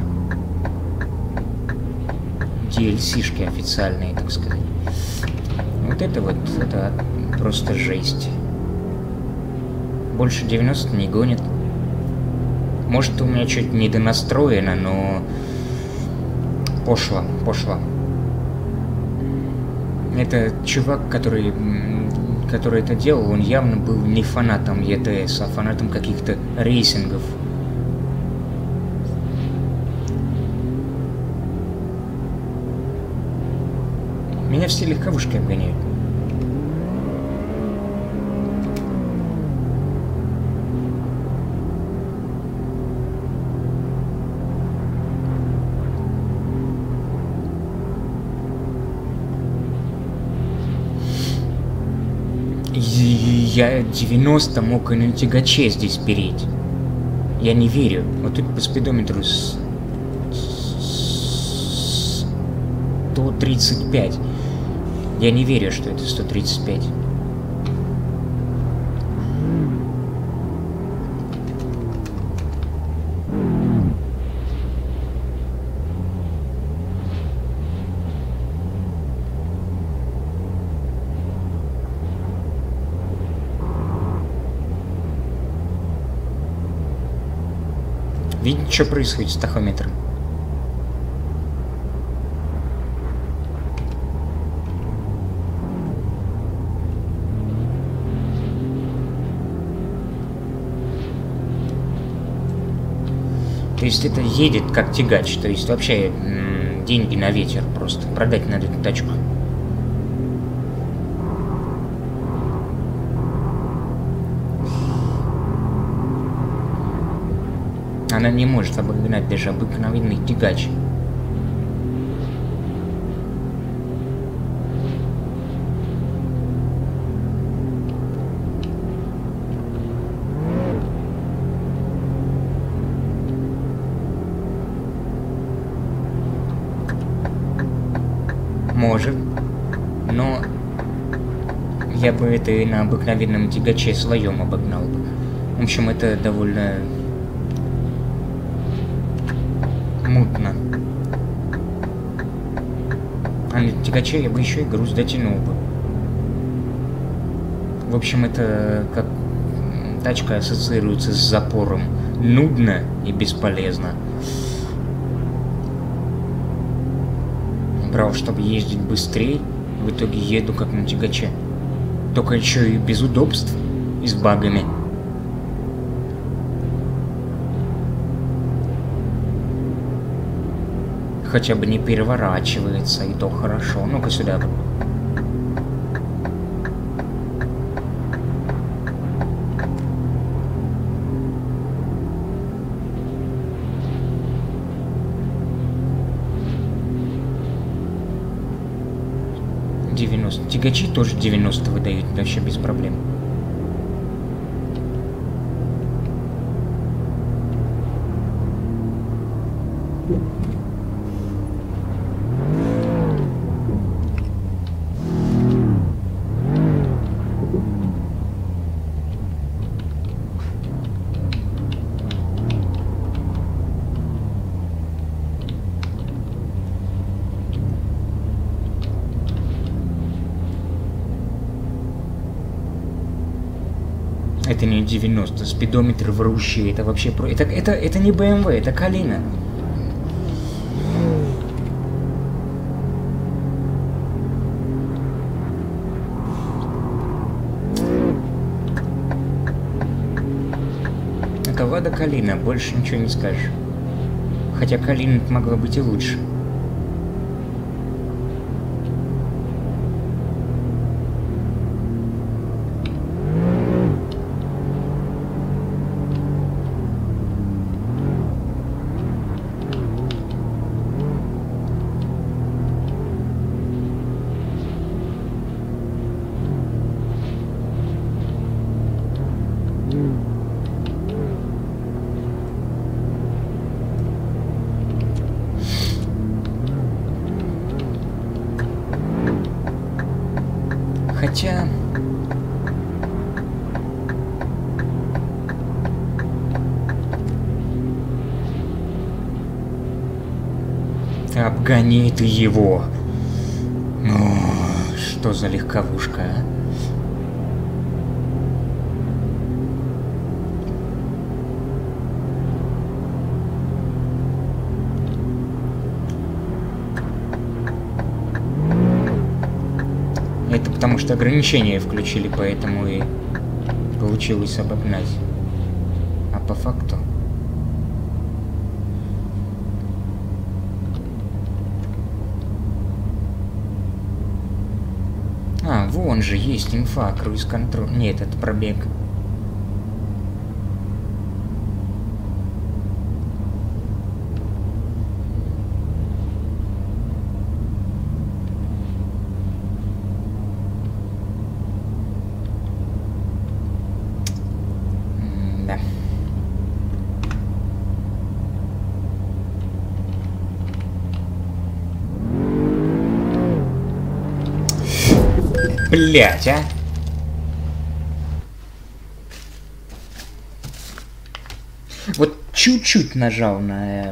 Speaker 1: DLC-шки официальные, так сказать. Вот, это просто жесть. Больше 90 не гонит. Может, у меня чуть недонастроено, но пошло. Это чувак, который это делал, он явно был не фанатом ETS, а фанатом каких-то рейсингов. Меня все легковушки обгоняют. Я 90 мог и на тягаче здесь переть. Я не верю. Вот тут по спидометру 135. Я не верю, что это 135. Видите, что происходит с тахометром? То есть это едет как тягач, то есть вообще деньги на ветер просто. Продать надо эту тачку. Она не может обогнать даже обыкновенный тягач. Может, но я бы это и на обыкновенном тягаче своем обогнал бы. В общем, это довольно мутно. А на тягаче я бы еще и груз дотянул бы. В общем, это как тачка ассоциируется с запором. Нудно и бесполезно. Брал, чтобы ездить быстрее, в итоге еду как на тягаче. Только еще и без удобств и с багами. Хотя бы не переворачивается, и то хорошо. Ну-ка сюда. Тягачи тоже 90 выдают, вообще без проблем. Это не 90, спидометр врущий, это вообще про... Это не BMW, это Калина. Это Лада Калина, больше ничего не скажешь. Хотя Калина могла быть и лучше. Хотя... Обгони ты его. О, что за легковушка, а? Это потому что ограничения включили, поэтому и получилось обогнать. А по факту... А, вон же есть инфа, круиз-контроль. Нет, это пробег. Да. Блять, а? Вот чуть-чуть нажал на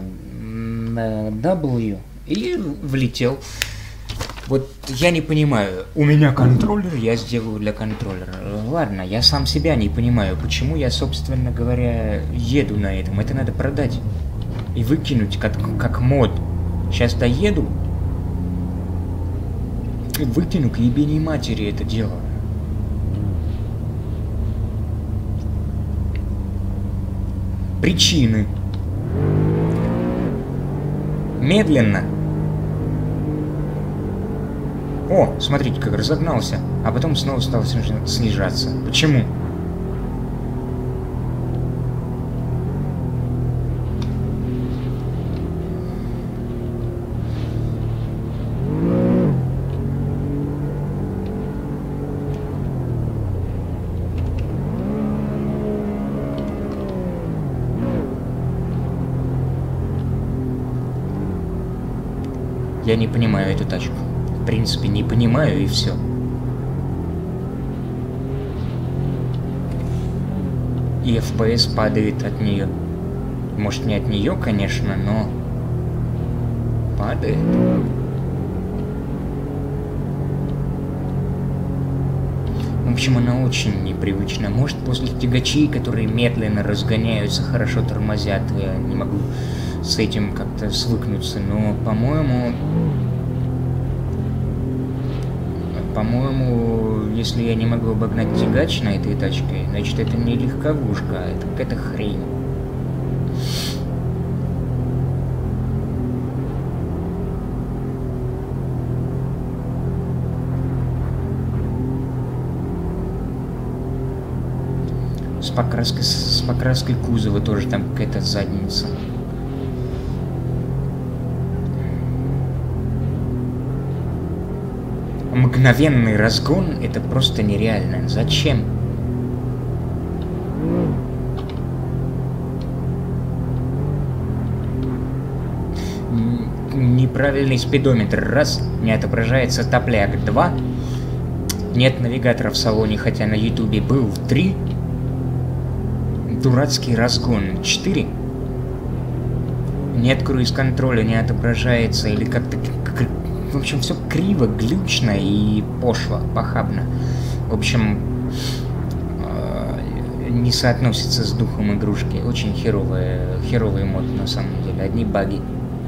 Speaker 1: W и влетел. Вот я не понимаю. У меня контроллер, я сделаю для контроллера. Ладно, я сам себя не понимаю, почему я, собственно говоря, еду на этом. Это надо продать и выкинуть как мод. Сейчас доеду. Выкину к ебеней матери это дело. Причины. Медленно. О, смотрите, как разогнался, а потом снова стал снижаться. Почему? Я не понимаю эту тачку. В принципе, не понимаю, и все. И FPS падает от нее. Может, не от нее, конечно, но падает. В общем, она очень непривычна. Может, после тягачей, которые медленно разгоняются, хорошо тормозят, я не могу с этим как-то свыкнуться, но, по-моему, По-моему, если я не могу обогнать тягач на этой тачке, значит это не легковушка, это какая-то хрень. С покраской кузова тоже там какая-то задница. Мгновенный разгон — это просто нереально. Зачем? Неправильный спидометр. Раз. Не отображается топляк. 2. Нет навигатора в салоне, хотя на ютубе был. 3. Дурацкий разгон. 4. Нет круиз-контроля, не отображается или как-то... В общем, все криво, глючно и пошло, похабно. В общем, не соотносится с духом игрушки. Очень херовый мод на самом деле. Одни баги.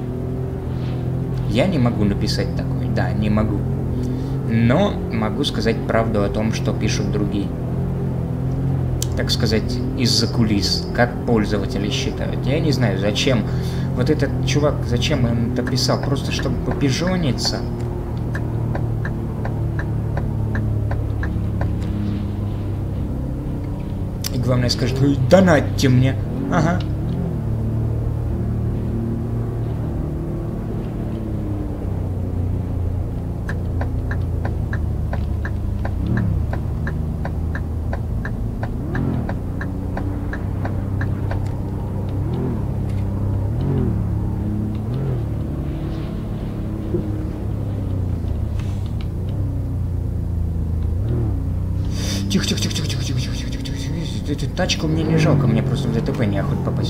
Speaker 1: Я не могу написать такое. Да, не могу. Но могу сказать правду о том, что пишут другие. Так сказать, из-за кулис. Как пользователи считают. Я не знаю, зачем. Вот этот чувак, зачем он это писал? Просто чтобы попижониться? И главное скажет: донатьте мне. Ага. Тихо. Эту тачку мне не жалко, мне просто в ДТП неохота попасть.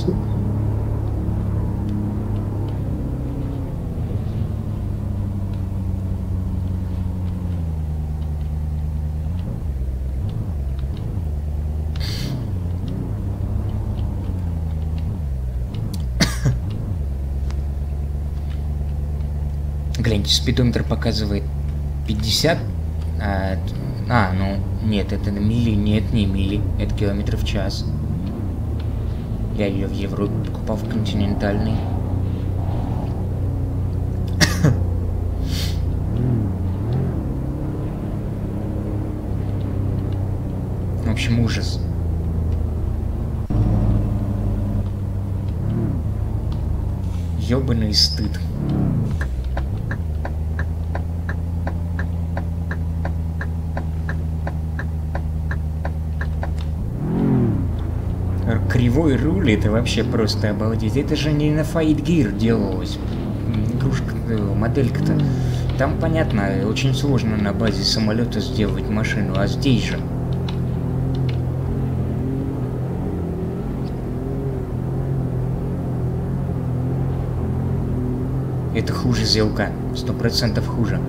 Speaker 1: Гляньте, спидометр показывает 50. Ну, нет, это на мили, нет, не мили, это километров в час. Я ее в Европе покупал в континентальной. В общем, ужас. Ёбаный стыд. Кривой руль — это вообще просто обалдеть. Это же не на Fight Gear делалось. Игрушка, моделька-то. Там, понятно, очень сложно на базе самолета сделать машину, а здесь же. Это хуже Зелка. 100% хуже.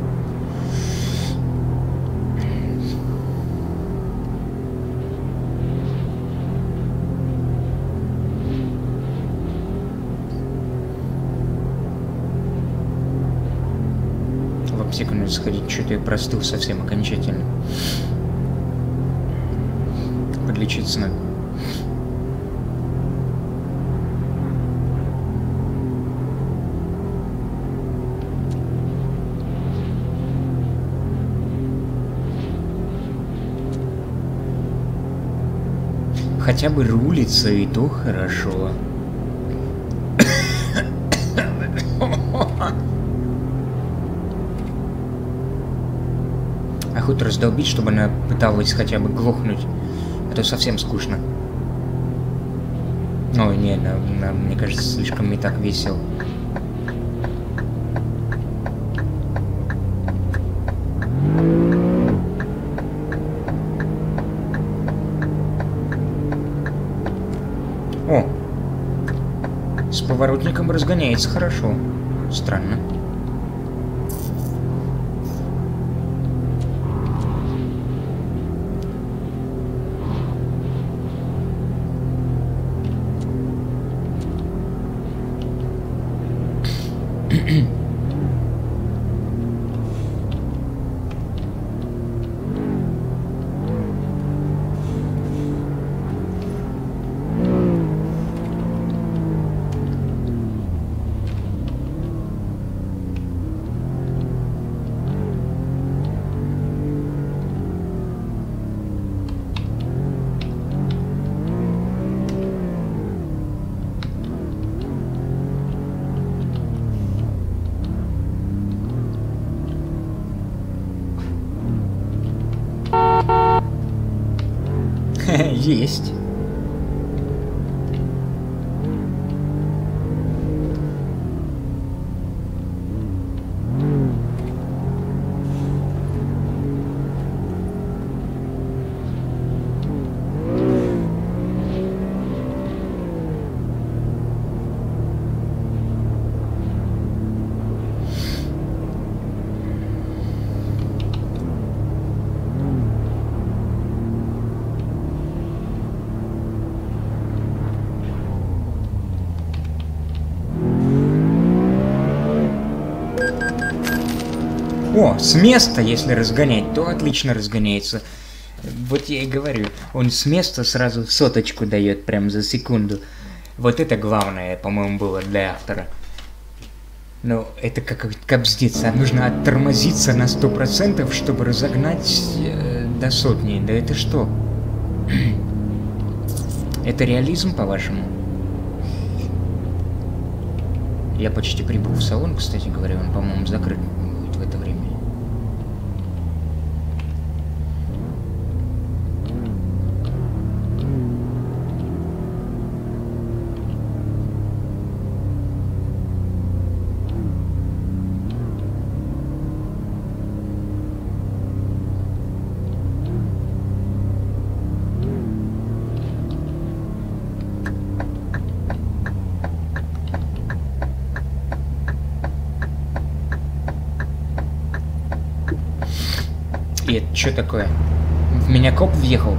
Speaker 1: В аптеку надо сходить, что-то я простыл совсем окончательно. Подлечиться надо. Хотя бы рулится, и то хорошо. Охоту раздолбить, чтобы она пыталась хотя бы глохнуть. А то совсем скучно. Ой, не, мне кажется, слишком не так весело. О! С поворотником разгоняется хорошо. Странно. Есть. О, с места, если разгонять, то отлично разгоняется. Вот я и говорю, он с места сразу соточку дает прям за секунду. Вот это главное, по-моему, было для автора. Ну, это как капздец, а нужно оттормозиться на 100%, чтобы разогнать до сотни. Да это что? Это реализм, по-вашему? Я почти прибыл в салон, кстати говоря, он, по-моему, закрыт будет в это время. И это что такое? В меня коп въехал?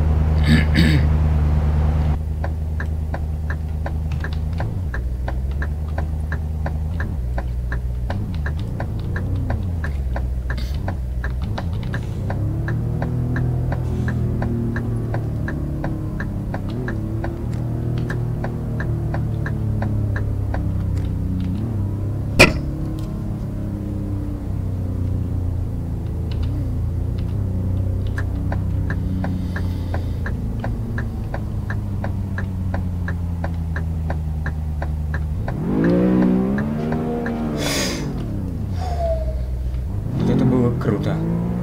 Speaker 1: Круто.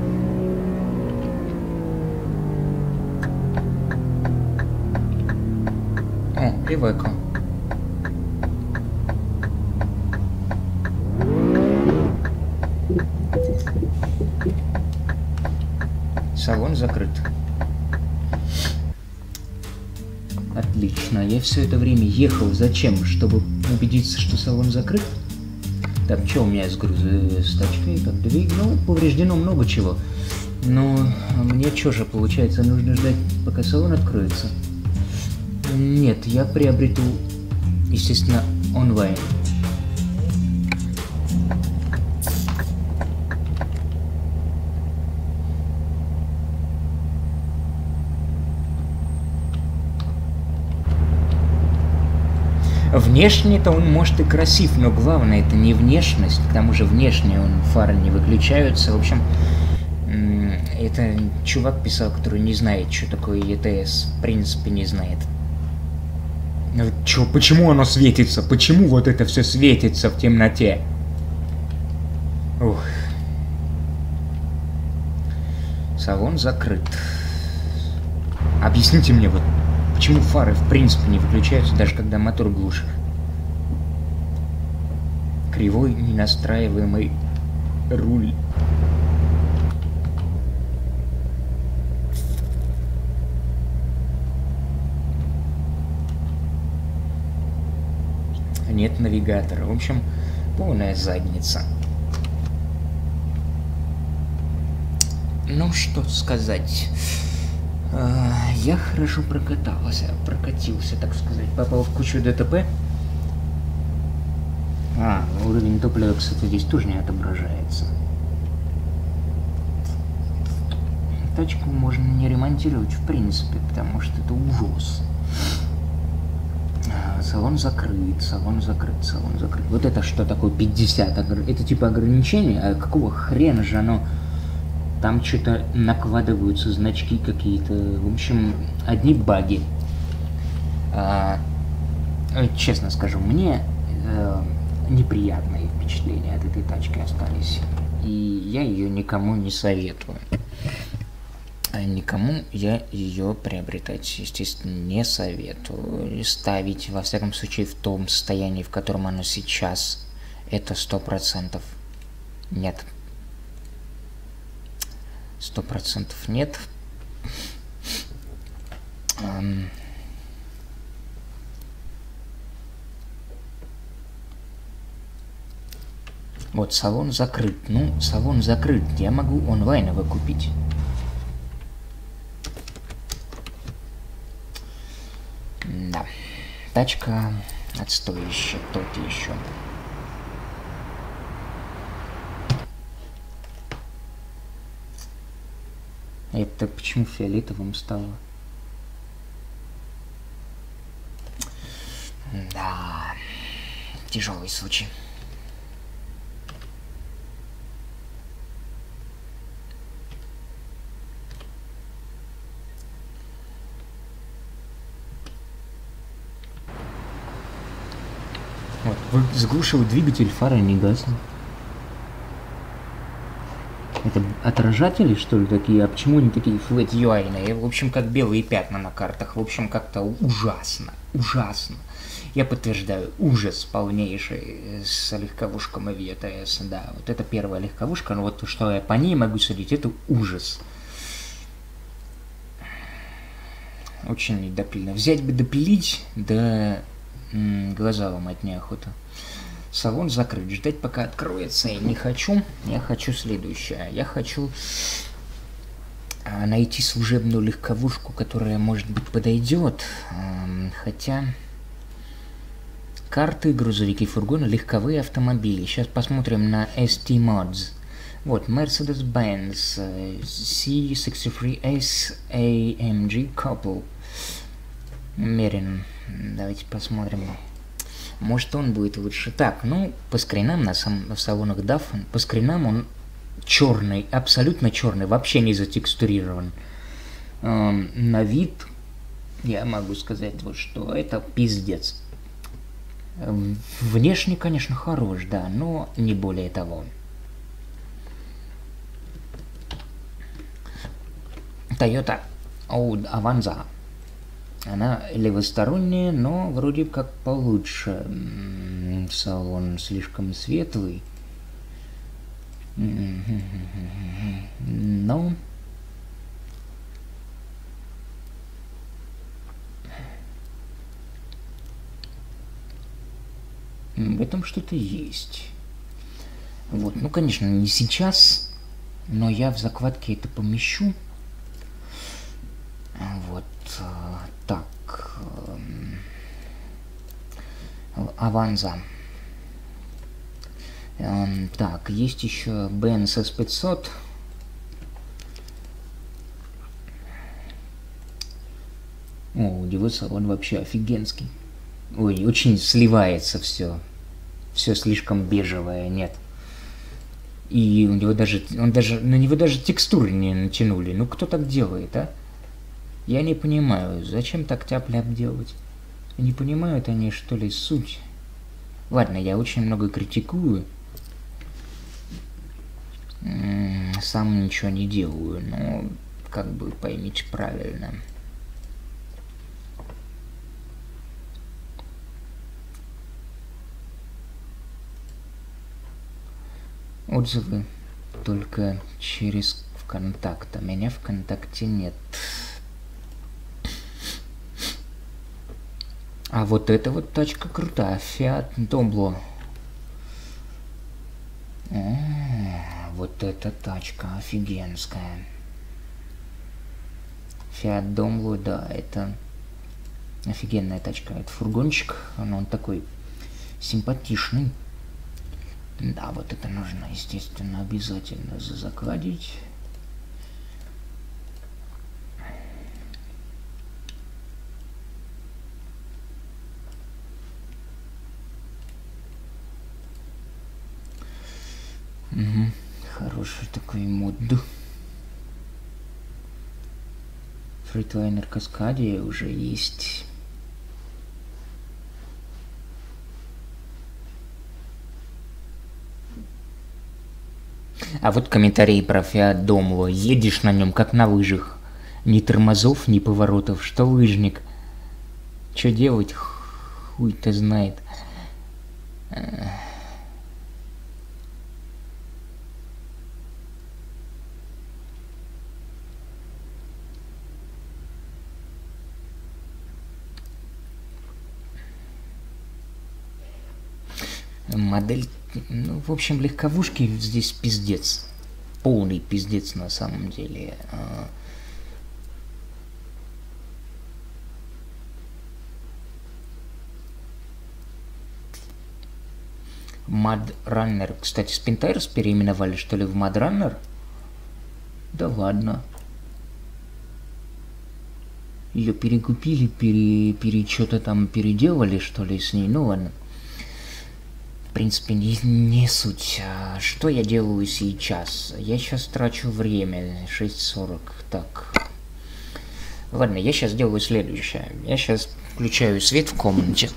Speaker 1: О, Ивеко. Салон закрыт. Отлично. Я все это время ехал. Зачем? Чтобы убедиться, что салон закрыт? Так, что у меня с тачкой? Так, ну, повреждено много чего. Но мне что же получается? Нужно ждать, пока салон откроется? Нет, я приобрету, естественно, онлайн. Внешне-то он может и красив, но главное это не внешность, к тому же внешне фары не выключаются. В общем, это чувак писал, который не знает, что такое ETS, в принципе не знает. Чё, почему оно светится? Почему вот это все светится в темноте? Ух. Салон закрыт. Объясните мне, вот почему фары в принципе не выключаются, даже когда мотор глушит? Кривой, ненастраиваемый руль. Нет навигатора. В общем, полная задница. Ну, что сказать. Я хорошо прокатился, так сказать. Попал в кучу ДТП. Уровень топлива, кстати, здесь тоже не отображается. Тачку можно не ремонтировать в принципе, потому что это ужас. Салон закрыт, салон закрыт. Вот это что такое 50? Это типа ограничение? А какого хрена же оно? Там что-то накладываются значки какие-то. В общем, одни баги. Честно скажу, мне неприятные впечатления от этой тачки остались. И я ее никому не советую. Никому я ее приобретать, естественно, не советую. Ставить, во всяком случае, в том состоянии, в котором оно сейчас, это 100% нет. 100% нет. Вот, салон закрыт. Ну, салон закрыт. Я могу онлайн его купить. Да. Тачка отстоящая, тот еще. Это почему фиолетовым стало? Да. Тяжелый случай. Вот, заглушил двигатель, фары не гаснут. Это отражатели, что ли, такие? А почему они такие flat UI-ные? В общем, как белые пятна на картах. В общем, как-то ужасно. Ужасно. Я подтверждаю, ужас полнейший с легковушками ВТС. Да, вот это первая легковушка, но вот что я по ней могу судить, это ужас. Очень недопильно. Взять бы допилить, да глаза ломать неохота. Салон закрыт. Ждать, пока откроется, я не хочу. Я хочу следующее. Я хочу найти служебную легковушку, которая, может быть, подойдет. Хотя карты, грузовики, фургоны, легковые автомобили. Сейчас посмотрим на ST Mods. Вот, Mercedes-Benz C63S AMG Couple. Мерин. Давайте посмотрим. Может, он будет лучше. Так, ну, по скринам в салонах DAF, по скринам он черный, абсолютно черный, вообще не затекстурирован. На вид я могу сказать, вот что это пиздец. Внешне, конечно, хорош, да, но не более того. Toyota Avanza. Она левосторонняя, но вроде как получше. Салон слишком светлый. Но в этом что-то есть. Вот, ну, конечно, не сейчас, но я в закладке это помещу. Вот, так, Avanza. Так, есть еще Benz S500. О, удивился, он вообще офигенский. Ой, очень сливается все. Все слишком бежевое, нет. И у него на него даже текстуры не натянули. Ну кто так делает, а? Я не понимаю, зачем так тяп-ляп делать? Не понимают они, что ли, суть? Ладно, я очень много критикую. Сам ничего не делаю, но как бы поймите правильно. Отзывы только через ВКонтакт, а меня ВКонтакте нет. А вот эта вот тачка крутая, Fiat Doblò. Вот эта тачка офигенская. Fiat Doblò, да, это офигенная тачка. Это фургончик, он такой симпатичный. Да, вот это нужно, естественно, обязательно закладить. Угу. Хороший такой мод. Freightliner Cascadia уже есть. А вот комментарии про Fiat Doblò. Едешь на нем как на лыжах. Ни тормозов, ни поворотов. Что лыжник? Что делать? Хуй-то знает. Модель, ну, в общем, легковушки здесь пиздец. Полный пиздец на самом деле. Mud Runner. Кстати, Spintires переименовали, что ли, в Mud Runner? Да ладно. Ее перекупили, что-то там переделали, что ли, с ней. Ну ладно. В принципе, не суть. Что я делаю сейчас? Я сейчас трачу время. 6:40. Так. Ладно, я сейчас делаю следующее. Я сейчас включаю свет в комнате.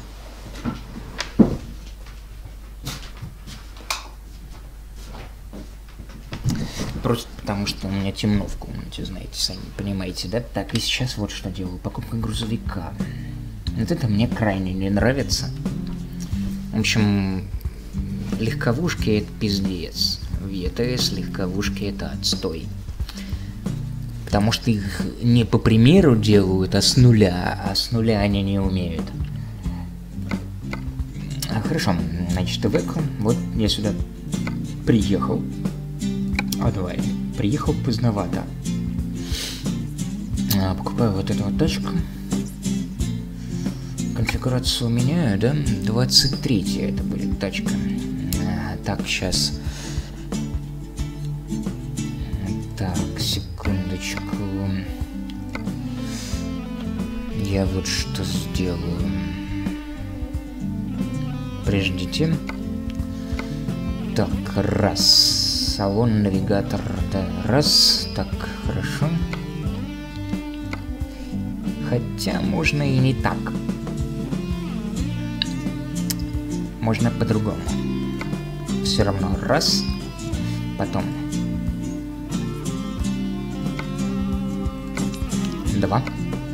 Speaker 1: Просто потому, что у меня темно в комнате, знаете, сами понимаете, да? Так, и сейчас вот что делаю. Покупка грузовика. Вот это мне крайне не нравится. В общем, легковушки это пиздец. ВТС легковушки это отстой. Потому что их не по примеру делают, а с нуля. А с нуля они не умеют. Хорошо, значит, вот я сюда приехал. Давай. Приехал поздновато. Покупаю вот эту вот тачку. Конфигурацию меняю, да? 23-я это будет тачка. Так, сейчас. Так, секундочку. Я вот что сделаю. Прежде так, раз. Салон, навигатор, да, раз. Так, хорошо. Хотя можно и не так. Можно по-другому. Все равно раз, потом 2.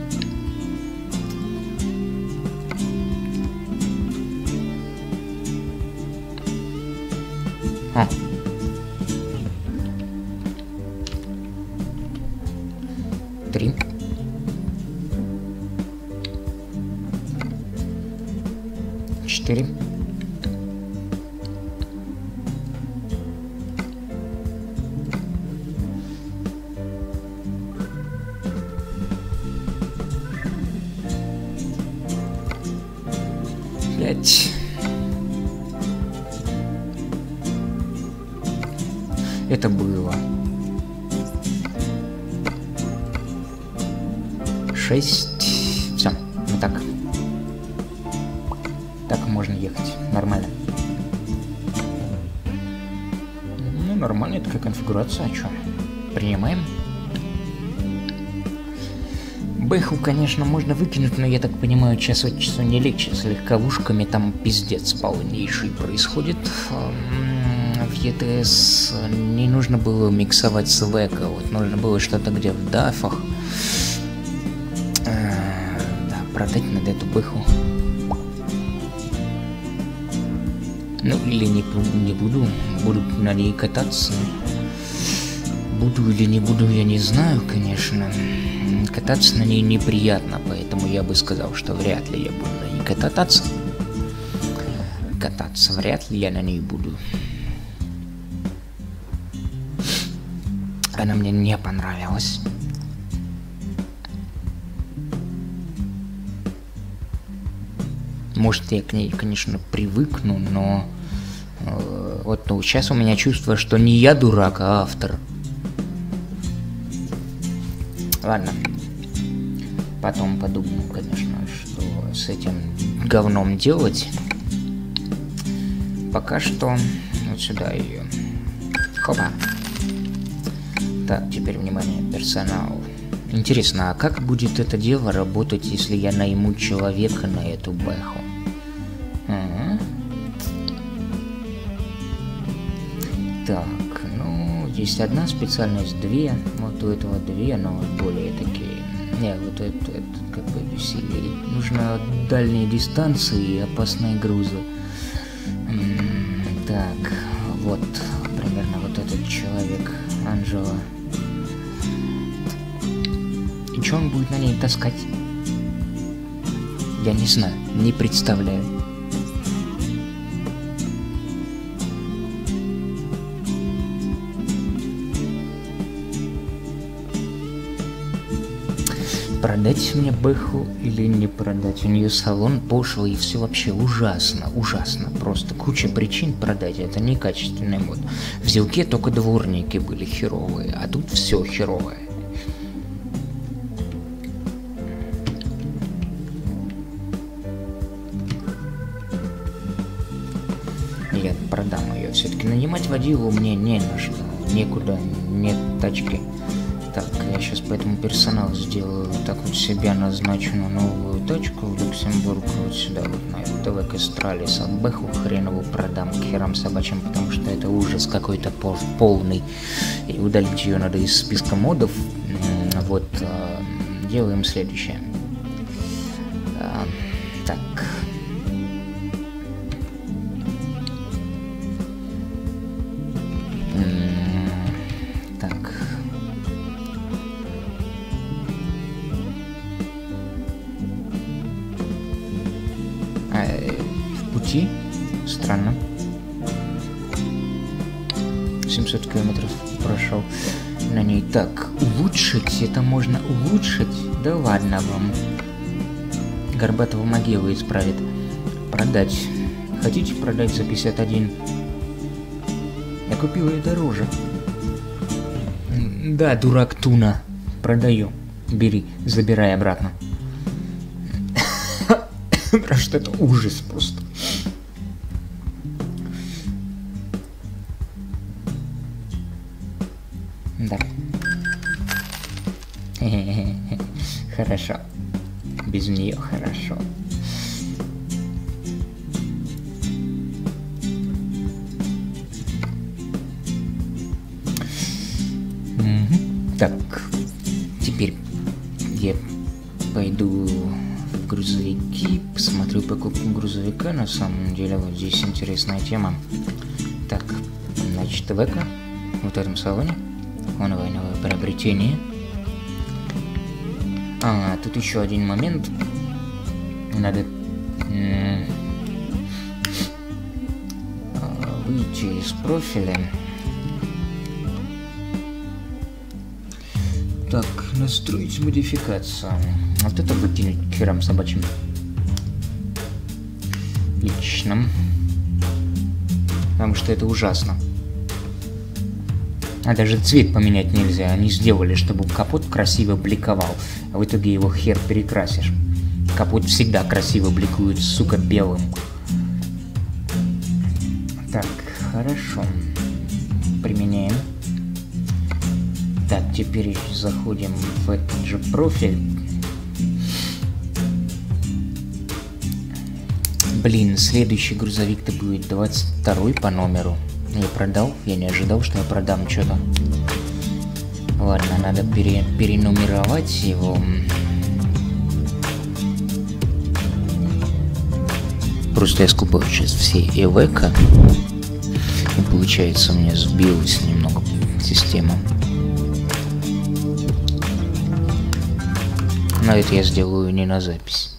Speaker 1: О. 3. 4. 5. Это было 6. Все, вот так. Так можно ехать. Нормально. Ну, нормальная такая конфигурация. А что? Принимаем. Бэху, конечно, можно выкинуть, но я так понимаю, час от часу не легче. С легковушками там пиздец полнейший происходит. В ЕТС не нужно было миксовать с Века. Вот нужно было что-то где в дафах. Да, продать надо эту бэху. Ну, или не буду. Буду на ней кататься. Буду или не буду, я не знаю, конечно. Кататься на ней неприятно, поэтому я бы сказал, что вряд ли я буду на ней кататься. Кататься вряд ли я на ней буду. Она мне не понравилась. Может, я к ней, конечно, привыкну, но вот ну, сейчас у меня чувство, что не я дурак, а автор. Ладно. Потом подумаю, конечно, что с этим говном делать. Пока что вот сюда ее. Хопа. Так, теперь внимание, персонал. Интересно, а как будет это дело работать, если я найму человека на эту бэху? Так, ну, есть одна специальность, 2. Вот у этого 2, но более такие Не, вот это как бы веселее. Нужно дальние дистанции и опасные грузы. Так, вот примерно вот этот человек, Анжела. И что он будет на ней таскать? Я не знаю, не представляю. Продать мне Бэху или не продать? У нее салон пошлый и все вообще ужасно, ужасно. Просто куча причин продать, это некачественный мод. В Зилке только дворники были херовые, а тут все херовое. Я продам ее. Все-таки нанимать водилу мне не на что, некуда, нет тачки. Так, я сейчас по этому персоналу сделаю так вот себя назначу на новую тачку в Люксембург, вот сюда вот на ТВ Кастралис, а Бэху хренову продам к херам собачьим, потому что это ужас какой-то полный, и удалить ее надо из списка модов. Вот, делаем следующее. Так. Странно. 700 километров прошел на ней. Так, улучшить? Это можно улучшить? Да ладно вам. Горбатого могилу исправит. Продать. Хотите продать за 51? Я купил ее дороже. Да, дурак Туна. Продаю. Бери, забирай обратно. Потому что это ужас просто. Да. Хорошо. Без нее хорошо. Так. Теперь я пойду в грузовики, посмотрю покупку грузовика. На самом деле вот здесь интересная тема. Так, значит, ТВК вот в этом салоне. Новое приобретение. Тут еще один момент. Надо выйти из профиля. Так, настроить модификацию. Вот это выкинуть к херам собачьим. Лично. Потому что это ужасно. А даже цвет поменять нельзя. Они сделали, чтобы капот красиво бликовал. А в итоге его хер перекрасишь. Капот всегда красиво бликует, сука, белым. Так, хорошо. Применяем. Так, теперь заходим в этот же профиль. Блин, следующий грузовик-то будет 22 по номеру. Я продал, я не ожидал, что я продам что-то. Ладно, надо перенумеровать его. Просто я скупал сейчас все ЭВК. И получается, у меня сбилась немного система. Но это я сделаю не на запись.